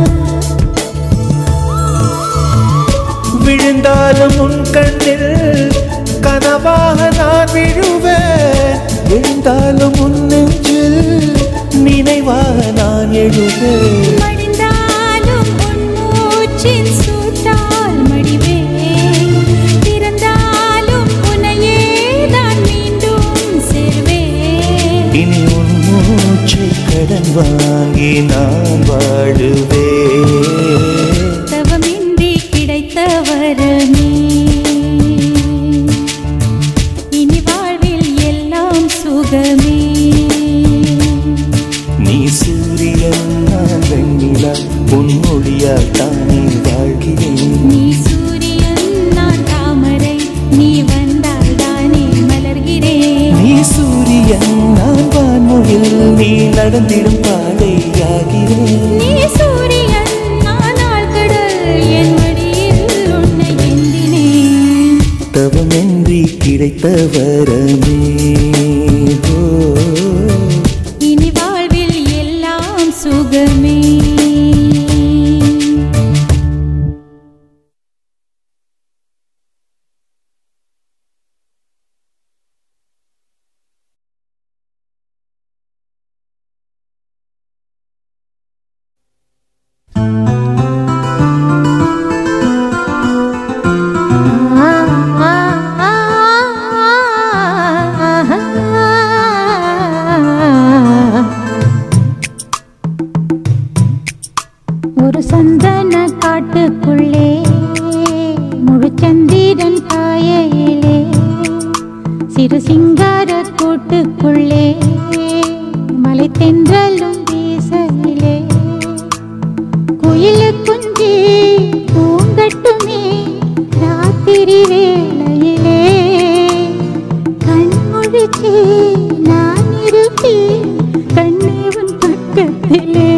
விழுந்தாலும் உன் கண்ணில் கனவாக நான் விழுவேன். எழுந்தாலும் உன் நெஞ்சில் நினைவாக நான் எழுவேன். மடிந்தாலும் உன் மூச்சின் சூட்டால் மடிவேன். திறந்தாலும் உன்னையே தான் மீண்டும் சேர்வேன். இனி உன் மூச்சை கடன் வாங்கி நான் வாழுவேன். தவமின்றி கிடைத்த வரமே, இனி வாழ்வில் எல்லாம் சுகமே. நீ சூரியன் நான் வெண்ணிலா, உன் மொழியால் தானே வாழ்கிறேன். நீ சூரியன் நான் தாமரை, நீ வந்தால் தானே மலர்கிறேன். நீ சூரியன் நான் வான்மொழில், நீ நடந்திடும் பாதையாகிறேன். நீ சூரியன் நான் ஆழ்கடல், என் மடியில் உன்னை ஏந்தினேன். தவமின்றி கிடைத்த வரமே. ஓ, இனி வாழ்வில் எல்லாம் சுகமே. ஒரு சந்தன காட்டுக்குள்ளே முழுச்சந்திரன் காயையிலே, சிறு சிங்கார கூட்டுக்குள்ளே மலை தென்றலும் வீசையிலே, குயிலு குஞ்சி பூங்கட்டுமே ராத்திரி வேளையிலே, கண்முழிச்சு நான் இருப்பேன் கண்ணேவன் பக்கத்திலே.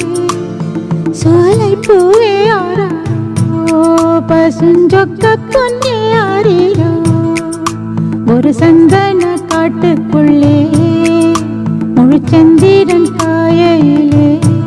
சோலை பூவே ஆரோ பசுஞ்சொக்க பொன்னே ஆரிரோ, ஒரு சந்தன காட்டுக்குள்ளே முழுச்சந்திரன் காயையிலே.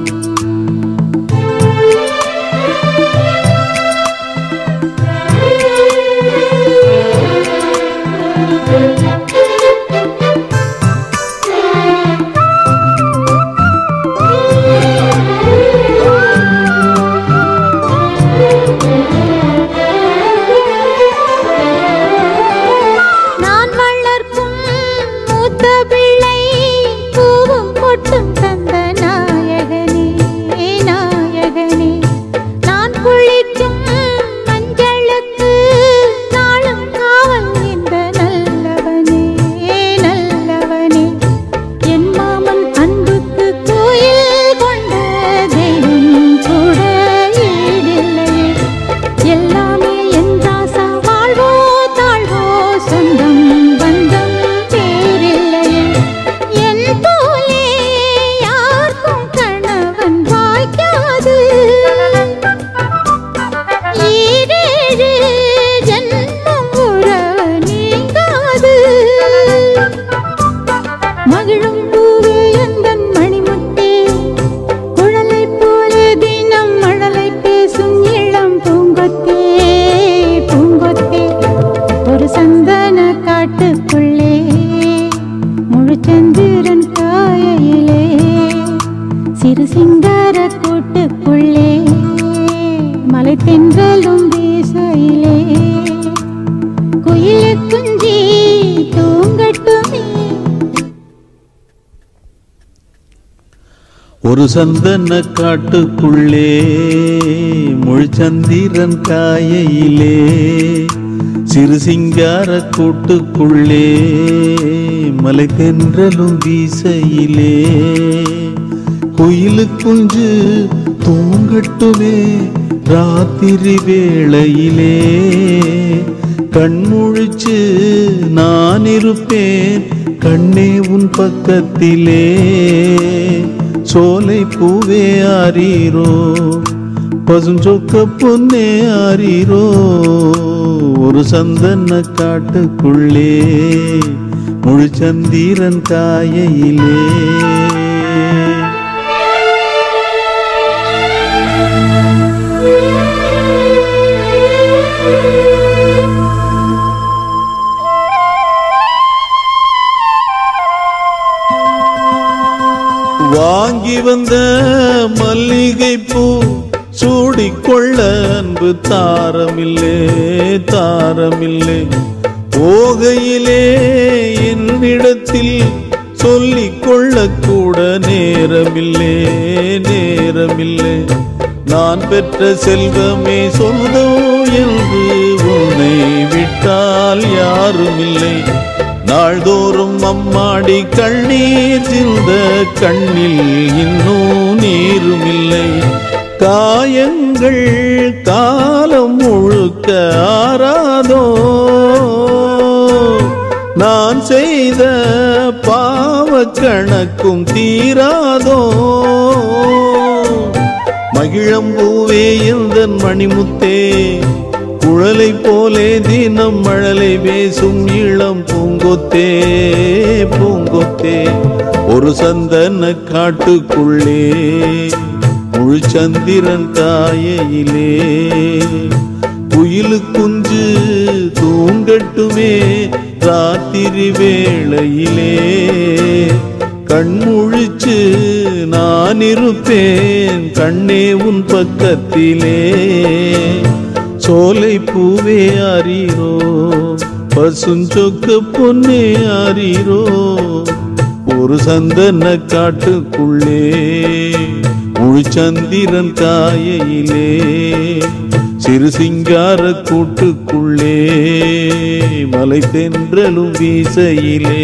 நான் வளர்க்கும் மூத்த பிள்ளை பூவும் பொட்டும் தந்த நாயகனே நாயகனே, நான் குளிக்கும் மஞ்சளுக்கு நாளும் காவல் நின்ற நல்லவனே நல்லவனே, என் மாமன் அன்புக்கு கோயில் கொண்ட தெய்வம் கூட ஈடில்லையே. எல்லாமே என் ராசா, வாழ்வோ தாழ்வோ சொந்தம் பந்தம் பேரில்லையே. என் போலே யாருக்கும் கணவன் வாய்க்காது, ஈரேழு ஜன்மம் உறவு நீங்காது. மகிழும் பூவே எந்தன் மணிமுத்தே, குழலை போலே தினம் மழலை பேசும் இளம் பூங்கொத்தே பூங்கொத்தே, ஒரு சந்தன காட்டுக்குள்ளே முழுச்சந்திரன் காயையிலே, சிறு சிங்கார கூட்டுக்குள்ளே மலை தென்றலும் வீசையிலே, குயிலு குஞ்சி தூங்கட்டுமே. ஒரு சந்தன காட்டுக்குள்ளே முழுச்சந்திரன் காயையிலே, சிறு சிங்கார கூட்டுக்குள்ளே மலை தென்றலும் வீசையிலே, குயிலு குஞ்சு தூங்கட்டுமே ராத்திரி வேளையிலே, கண்முழிச்சு நான் இருப்பேன் கண்ணே உன் பக்கத்திலே சோலை பூவே ஆரீரோ பசுஞ்சொக்க பொன்னே ஆரீரோ ஒரு சந்தன காட்டுக்குள்ளே முழு சந்திரன் காயையிலே வாங்கி வந்த மல்லிகை பூ சூடிக்கொள்ள அன்பு தாரமில்லே தாரமில்லே போகையிலே என்னிடத்தில் சொல்லிக் கொள்ள கூட நேரமில்லே நேரமில்லை நான் பெற்ற செல்வமே சொந்தம் என்று உன்னை விட்டால் யாருமில்லை நாள்தோறும் அம்மாடி கண்ணீர் சிந்த கண்ணில் இன்னும் நீருமில்லை காயங்கள் காலம் முழுக்க ஆறாதோ நான் செய்த பாவ கணக்கும் தீராதோ மகிழம்பூவே எந்தன் மணிமுத்தே குழலை போலே தினம் மழலை பேசும் இளம் பூங்கொத்தே பூங்கொத்தே ஒரு சந்தன காட்டுக்குள்ளே முழு சந்திரன் காயையிலே குயிலு குஞ்சு தூங்கட்டுமே ராத்திரி வேளையிலே கண்முழிச்சு நான் இருப்பேன் கண்ணே உன் பக்கத்திலே சோலை பூவே ஆரீரோ பசுஞ்சொக்க பொன்னே ஆரீரோ ஒரு சந்தன காட்டுக்குள்ளே முழு சந்திரன் காயையிலே சிறு சிங்கார கூட்டுக்குள்ளே மலை தென்றலும் வீசையிலே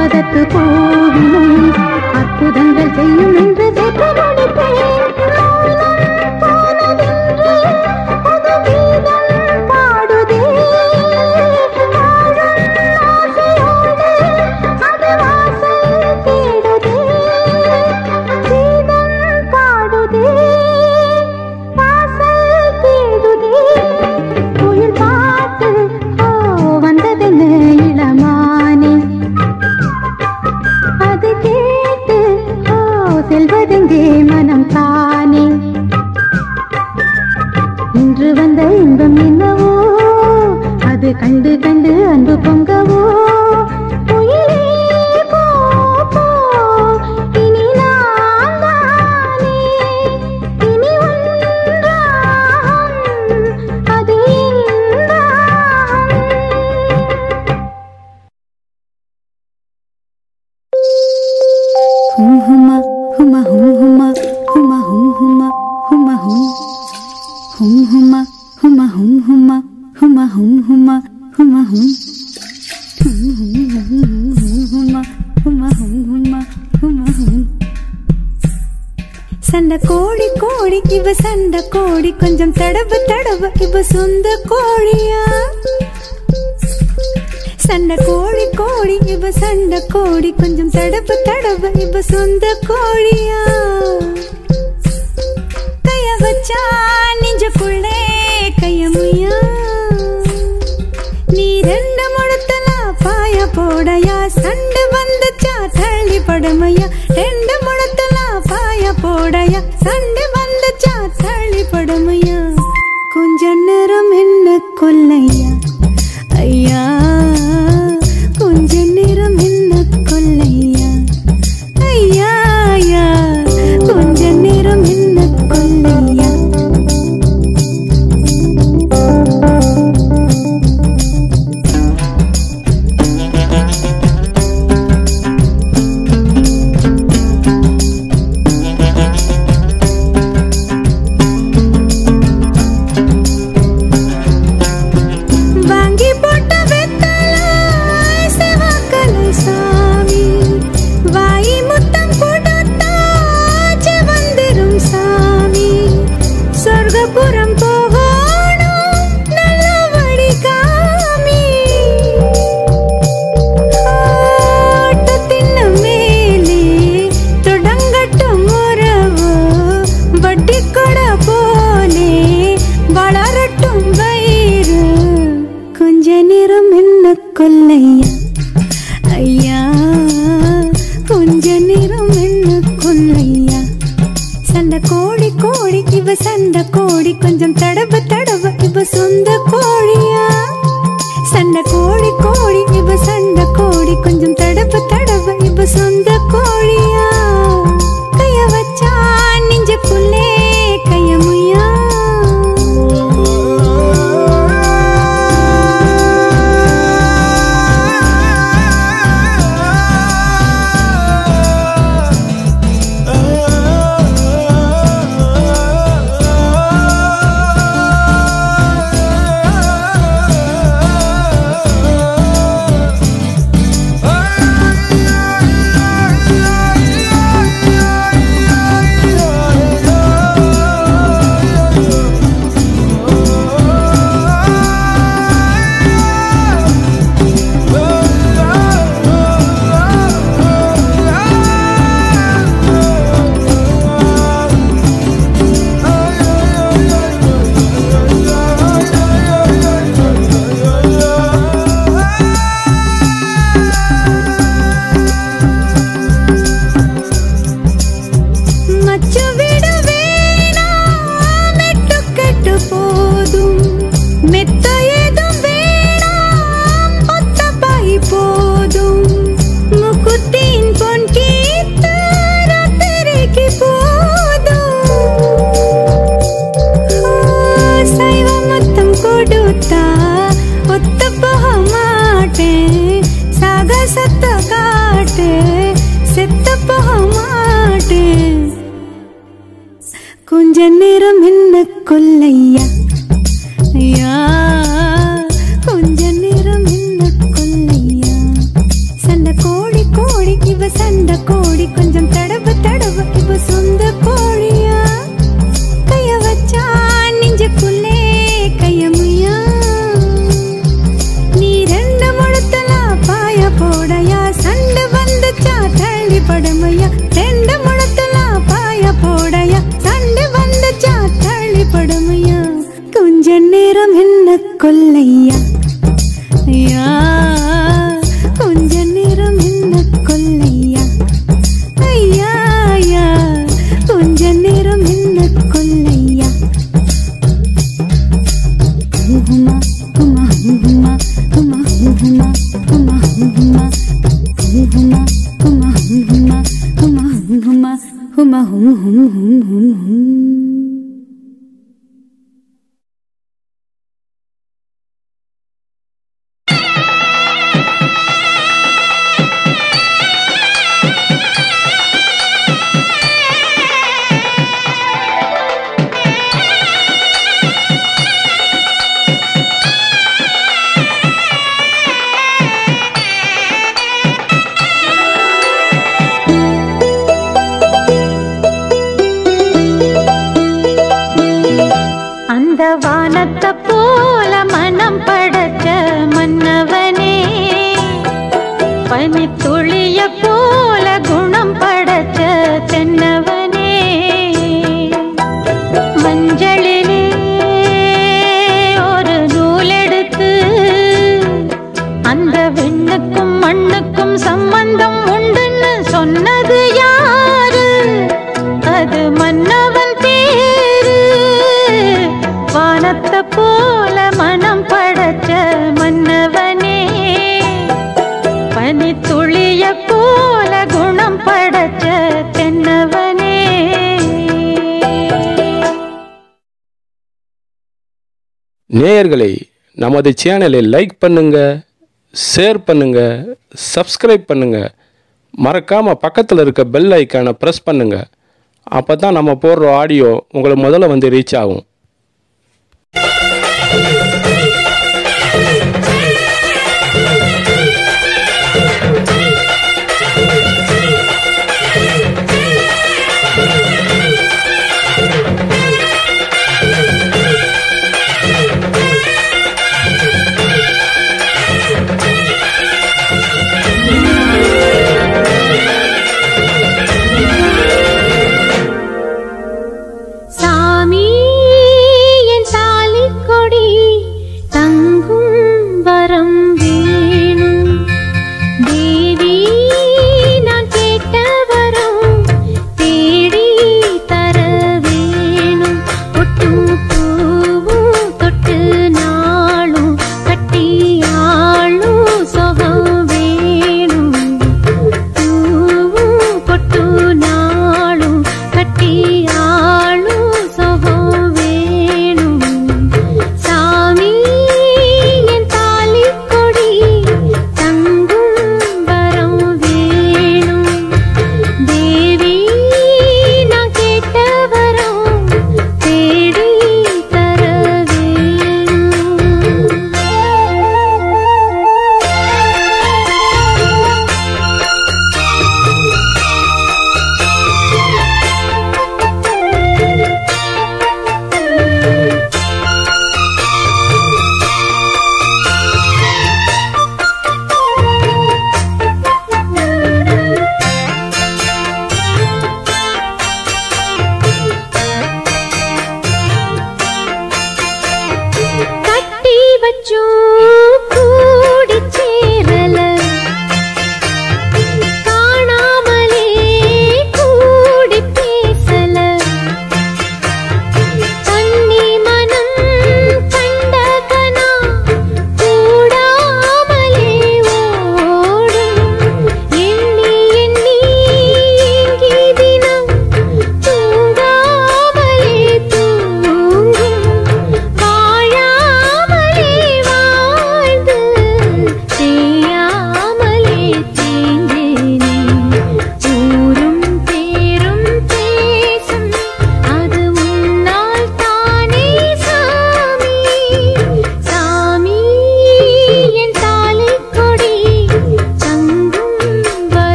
பதத்து போவினும் அற்புதங்கள் செய்யும் என்று சேர்த்து முடிப்பேன். போனதென்று புது கீதம் பாடுதே, வாழும் ஆசையோடு அது வாசல் தேடுதே, கீதம் பாடுதே, வாசல் தேடுதே. குயில் பாட்டு ஓ வந்ததென்ன இளமானே, அது கேட்டு ஓ செல்வதெங்கே மனம் தானே. இன்று வந்த இன்பம் என்னவோ, அது கண்டு கண்டு அன்பு பொங்கவோ. குயிலே போ போ, இனி நான் தானே, இனி ஒன்றாகும் அது என்றாகும். ஹும் ஹுமா ஹுமா ஹும் ஹுமா ஹுமா ஹும் ஹுமா ஹுமா ஹும் ஹும் ஹுமா ஹுமா ஹும் ஹுமா ஹுமா ஹும் ஹுமா ஹுமா ஹும் ஹும் ஹும் ஹும் ஹுமா ஹுமா ஹும் ஹுமா ஹுமா ஹும். சண்டை கோழி கோழி இவ சண்டை கோழி, கொஞ்சம் தடவு தடவு இவ சொந்த கோழியா. சண்டை கோழி கோழி இவ சண்டை கோழி, கொஞ்சம் தடவு தடவு இவ சொந்த கோழியா. கைய வச்சா நெஞ்சுக்குள்ளே கையமுயா, நீ ரெண்டு முழத்துல பாய போடையா. சண்டை வந்துச்சா தள்ளி படுமையா, ரெண்டு முழத்துல பாய போடையா. சண்டை வந்துச்சா தள்ளி படுமையா, கொஞ்ச நேரம் என்ன கொல்லையா ஐயா, கொஞ்ச நேரம் என்ன கொல்லையா ஐயா ஐயா, கொஞ்ச நேரம் என்ன கொல்லையா. வாங்கி போட்ட வெத்தலை செவக்கலை சாமி, வாய் முத்தம் கொடுத்தாச்சு வந்துரும் சாமி. சொர்க்கபுரம் போகணும் நல்ல வழி காமி, ஆட்டத்தின் மேலே தொடங்கட்டும் உறவு, வட்டி கொட போலே வளரட்டும் வயிறு. கொஞ்ச நேரம் என்ன கொல்லையா ஐயா, கொஞ்ச நேரம் என்ன கொல்லையா. சண்டை கோழி கோழி இவ சண்டை கோழி, கொஞ்சம் தடவு தடவு இவ சொந்த கோழியா. சண்டை கோழி கோழி இவ சண்டை கோழி, கொஞ்சம் தடவு தடவு இவ சொந்த கோழியா. கைய வச்சா நெஞ்சுக்குள்ளே கையமுயா. மச்சு விட வேணாம் மெட்டு கெட்டு போதும், மெத்த ஏதும் வேணாம் ஒத்த பாய் போதும். முக்குத்தின் பொன் கீத்து ராத்திரிக்கு போதும், சைவ மொத்தம் கொடுத்தா ஒத்த போக மாட்டேன். சாகசத்தை காட்டு செத்து போக மாட்டேன். கொஞ்ச நேரம் என்ன கொல்லையா ஐயா, கொஞ்ச நேரம் என்ன கொல்லையா. சண்டை கோழி ஐயா கொஞ்ச நேரம் என்ன கொல்லையா ஐயா ஐயா கொஞ்ச நேரம் என்ன கொல்லையா ஹுமா ஹுமா ஹுமா ஹுமா ஹுமா ஹுமா ஹுமா ஹுமா ஹுமா ஹுமா ஹுமா ஹுமா ஹுமா ஹும் ஹும் ஹும் ஹும் ஹும். வானத்தை போல மனம் படைச்ச மன்னவனே பனி துளிய போல குணம் படைச்ச தென்னவனே மஞ்சளிலே ஒரு நூலெடுத்து அந்த விண்ணுக்கும் மண்ணுக்கும் சம்பந்தம் உண்டுன்னு சொன்னது யாரு அது மன்னவன் பேரு வானத்தை போல மனம் படைச்ச மன்னவனே பனி துளிய போல குணம் படைச்ச தென்னவனே. நேயர்களே, நமது சேனலை லைக் பண்ணுங்க, ஷேர் பண்ணுங்க, சப்ஸ்கிரைப் பண்ணுங்க, மறக்காம பக்கத்தில் இருக்க பெல் ஐக்கானை ப்ரெஸ் பண்ணுங்க. அப்போ தான் நம்ம போடுற ஆடியோ உங்களை முதல்ல வந்து ரீச் ஆகும். சாமி என் தாலி கொடி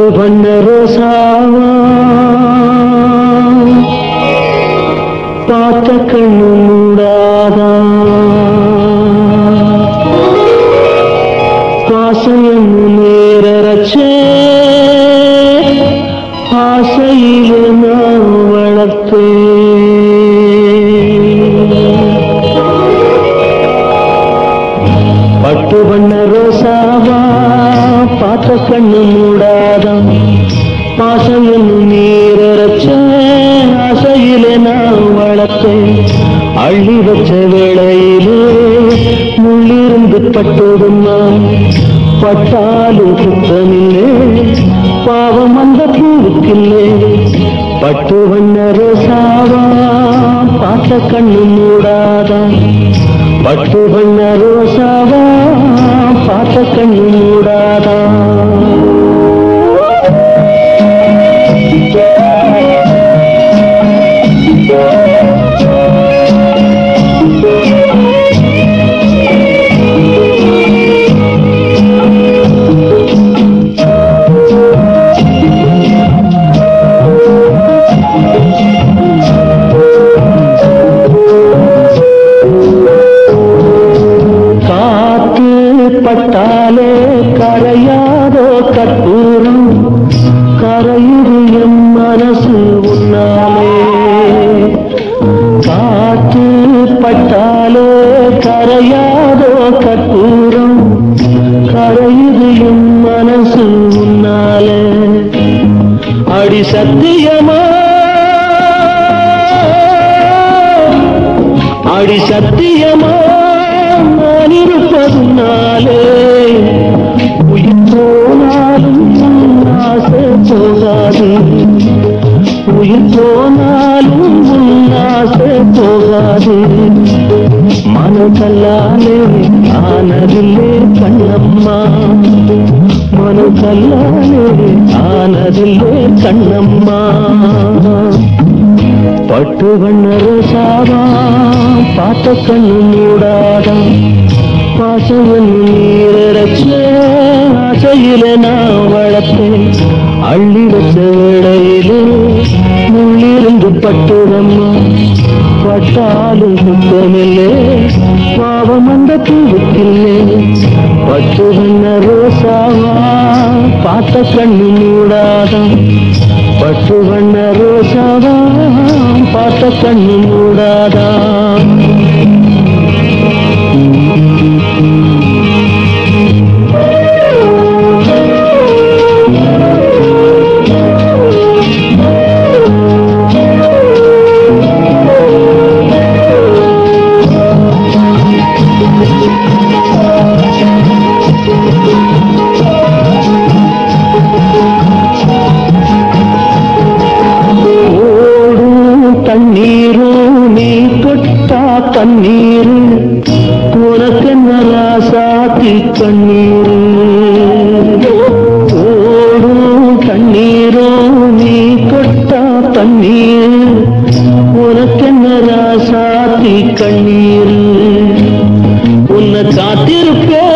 பட்டு பண்ண ரோசாவா பார்த்த கண்ணு மூடாதா பாசையும் நேரச்சே ஆசையில நான் வளர்த்தேன் பட்டு பண்ண ரோசாவா பார்த்த கண்ணு மூடாதான் பாசையும் நீரச்ச ஆசையில நான் வளர்த்தேன் அள்ளி வச்ச வேளையிலே முள்ளிருந்து பட்டதுமா பட்டாலும் சுத்தமில்லை பாவம் அந்த பூவுக்கில்லை பட்டு வண்ண ரோசாவா பார்த்த கண்ணு மூடாதான் பட்டு வண்ண ரோசாவா பார்த்த கண்ணு மூடாதான் பட்டாலே கரையாதோ கற்பூரம் கரையுது என் மனசு உன்னாலே காற்று பட்டாலே கரையாதோ கற்பூரம் கரையுது என் மனசு உன்னாலே அடி சத்தியமா அடி சத்தியமா நான் இருப்பதுனாலே உயிர் போனாலும் ஆசை போகாது உயிர் போனாலும் ஆசை போகாது மனக்கல்லாலே ஆனதில்லே கண்ணம்மா மனக்கல்லாலே ஆனதில்லே கண்ணம்மா பட்டு வண்ண ரோசாவா பார்த்த கண்ணு மூடாதான் பாசவன் நீரச்ச ஆசையில நான் வளர்த்தேன் அள்ளி வச்ச வேளையிலே முள்ளிருந்து பட்டுதம்மா பட்டாலும் சுத்தமில்லை பாவம் அந்த பூவுக்கில்லை பட்டு வண்ண ரோசாவா பார்த்த கண்ணு மூடாதான் பட்டு வண்ண ரோசாவா பார்த்த கண்ணு மூடாதான் தண்ணீர் உனக்கென்ன ராசாத்தி கண்ணீர் ஓடும் தண்ணீரோ நீ கொட்டா தண்ணீர் உனக்கென்ன ராசாத்தி கண்ணீர் உன்னை காத்திருப்பே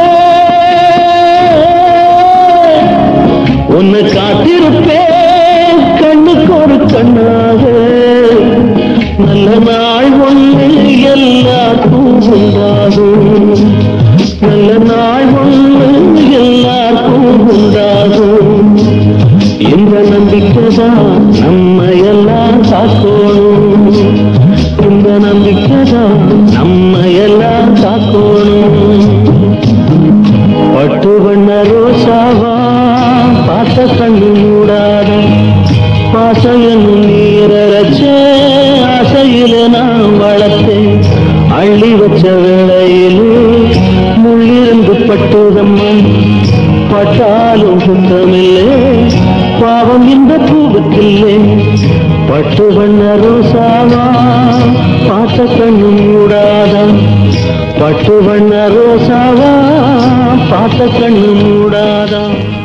உன்னை காத்திருப்பே கண்ணுக்கு ஒரு கண்ணாக நல்ல நாள் ஒன்று எல்லாருக்கும் உண்டாகும் நல்ல நாள் ஒன்று எல்லாருக்கும் உண்டாகும் இந்த நம்பிக்கைதான் நம்ம எல்லாம் காக்கணும் இந்த நம்பிக்கைதான் நம்ம எல்லாம் காக்கணும் பட்டு வண்ண ரோசாவா பார்த்த கண்ணு மூடாத பாசையும் நீரச்ச ஆசையில நான் வளர்த்தேன் அள்ளி வச்ச வேளையிலே முள்ளிருந்து பட்டுதம்மா பட்டாலும் சுத்தமில்லை பாவம் இந்த பூவுக்கில்லை பட்டு வண்ண ரோசாவா பார்த்த கண்ணு மூடாதான் பட்டு வண்ண ரோசாவா பார்த்த கண்ணு மூடாதான்